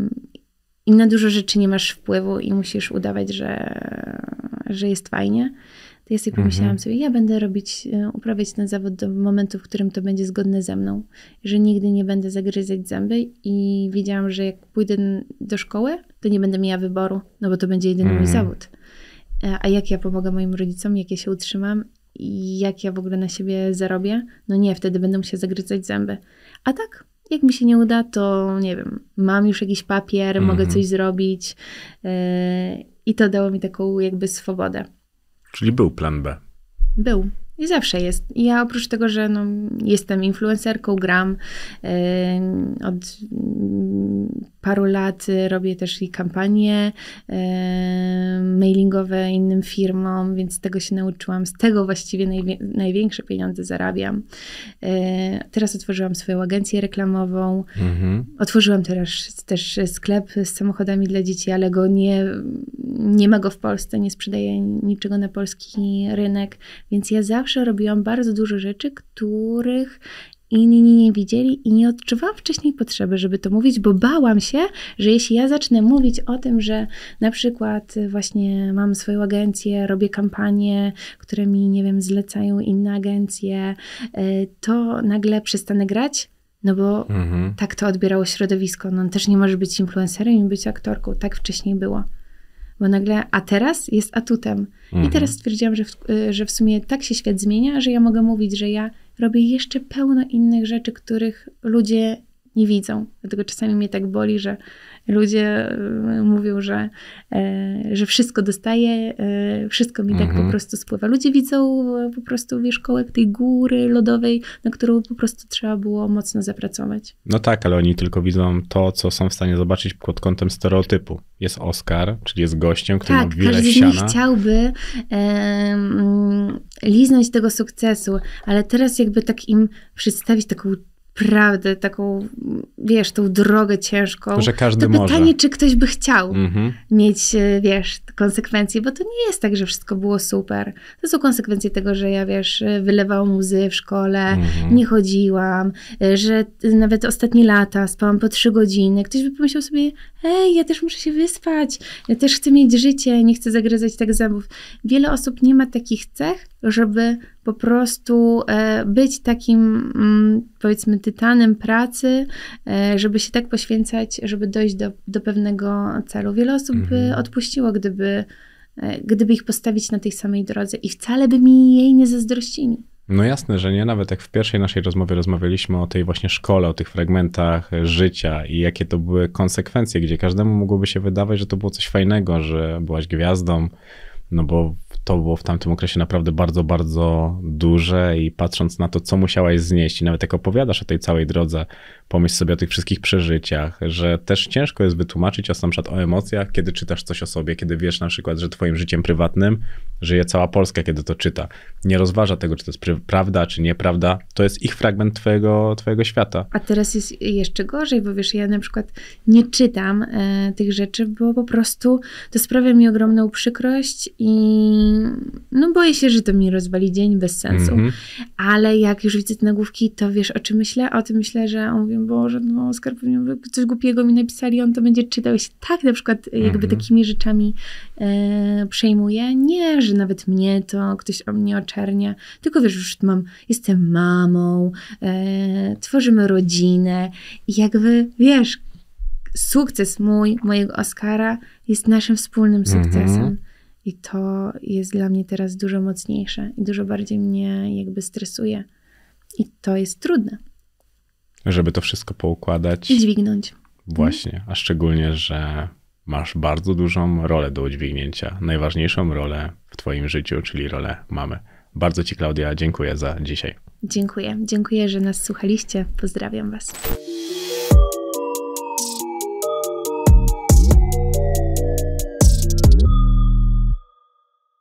i na dużo rzeczy nie masz wpływu i musisz udawać, że, że jest fajnie. To ja sobie pomyślałam Mhm. sobie, ja będę robić, e, uprawiać ten zawód do momentu, w którym to będzie zgodne ze mną. Że nigdy nie będę zagryzać zęby i wiedziałam, że jak pójdę n- do szkoły, to nie będę miała wyboru, no bo to będzie jedyny mój Mhm. zawód. E, A jak ja pomogę moim rodzicom, jak ja się utrzymam i jak ja w ogóle na siebie zarobię? No nie, wtedy będę musiała zagryzać zęby. A tak, jak mi się nie uda, to nie wiem, mam już jakiś papier, Mhm. mogę coś zrobić e, i to dało mi taką jakby swobodę. Czyli był plan B. Był. I zawsze jest. I ja oprócz tego, że no, jestem influencerką, gram yy, od mm, paru lat y, robię też i kampanie yy, mailingowe innym firmom, więc z tego się nauczyłam. Z tego właściwie najwie- największe pieniądze zarabiam. Yy, teraz otworzyłam swoją agencję reklamową. Mhm. Otworzyłam teraz też sklep z samochodami dla dzieci, ale go nie, nie ma go w Polsce, nie sprzedaję niczego na polski rynek, więc ja zawsze robiłam bardzo dużo rzeczy, których inni nie widzieli i nie odczuwałam wcześniej potrzeby, żeby to mówić, bo bałam się, że jeśli ja zacznę mówić o tym, że na przykład właśnie mam swoją agencję, robię kampanie, które mi, nie wiem, zlecają inne agencje, y, to nagle przestanę grać, no bo Mhm. tak to odbierało środowisko. No, on też nie może być influencerem i być aktorką. Tak wcześniej było. Bo nagle, a teraz jest atutem. Mhm. I teraz stwierdziłam, że w, y, że w sumie tak się świat zmienia, że ja mogę mówić, że ja robię jeszcze pełno innych rzeczy, których ludzie nie widzą. Dlatego czasami mnie tak boli, że ludzie mówią, że, że wszystko dostaję, wszystko mi mhm. tak po prostu spływa. Ludzie widzą po prostu, wiesz, kołek tej góry lodowej, na którą po prostu trzeba było mocno zapracować. No tak, ale oni tylko widzą to, co są w stanie zobaczyć pod kątem stereotypu. Jest Oscar, czyli jest gościem, który tak, ma wiele każdy siana. z nich chciałby um, liznąć tego sukcesu, ale teraz jakby tak im przedstawić taką prawdę, taką, wiesz, tą drogę ciężką. Że każdy to może. Pytanie, czy ktoś by chciał mm-hmm. mieć, wiesz, konsekwencje, bo to nie jest tak, że wszystko było super. To są konsekwencje tego, że ja, wiesz, wylewałam łzy w szkole, mm-hmm. nie chodziłam, że nawet ostatnie lata spałam po trzy godziny. Ktoś by pomyślał sobie, ej, ja też muszę się wyspać, ja też chcę mieć życie, nie chcę zagryzać tak zębów. Wiele osób nie ma takich cech, żeby po prostu e, być takim, mm, powiedzmy, tytanem pracy, e, żeby się tak poświęcać, żeby dojść do, do pewnego celu. Wiele osób mm-hmm. by odpuściło, gdyby, e, gdyby ich postawić na tej samej drodze i wcale by mi jej nie zazdrościli. No jasne, że nie. Nawet jak w pierwszej naszej rozmowie rozmawialiśmy o tej właśnie szkole, o tych fragmentach życia i jakie to były konsekwencje, gdzie każdemu mogłoby się wydawać, że to było coś fajnego, że byłaś gwiazdą, no bo to było w tamtym okresie naprawdę bardzo, bardzo duże i patrząc na to, co musiałaś znieść i nawet jak opowiadasz o tej całej drodze, pomyśl sobie o tych wszystkich przeżyciach, że też ciężko jest wytłumaczyć na przykład o emocjach, kiedy czytasz coś o sobie, kiedy wiesz na przykład, że twoim życiem prywatnym żyje cała Polska, kiedy to czyta. Nie rozważa tego, czy to jest prawda, czy nieprawda. To jest ich fragment twojego, twojego świata. A teraz jest jeszcze gorzej, bo wiesz, ja na przykład nie czytam e, tych rzeczy, bo po prostu to sprawia mi ogromną przykrość i no boję się, że to mi rozwali dzień bez sensu. Mm-hmm. Ale jak już widzę te nagłówki, to wiesz, o czym myślę? O tym myślę, że on mówi, Boże, no Oskar pewnie coś głupiego mi napisali, on to będzie czytał. I się tak na przykład jakby mm-hmm. takimi rzeczami e, przejmuje. Nie, że nawet mnie to ktoś o mnie oczernia, tylko wiesz, już mam, jestem mamą, e, tworzymy rodzinę i jakby, wiesz, sukces mój, mojego Oskara jest naszym wspólnym sukcesem. Mm-hmm. I to jest dla mnie teraz dużo mocniejsze i dużo bardziej mnie jakby stresuje. I to jest trudne. Żeby to wszystko poukładać. I dźwignąć. Właśnie, a szczególnie, że masz bardzo dużą rolę do udźwignięcia. Najważniejszą rolę w twoim życiu, czyli rolę mamy. Bardzo ci, Klaudia, dziękuję za dzisiaj. Dziękuję. Dziękuję, że nas słuchaliście. Pozdrawiam was.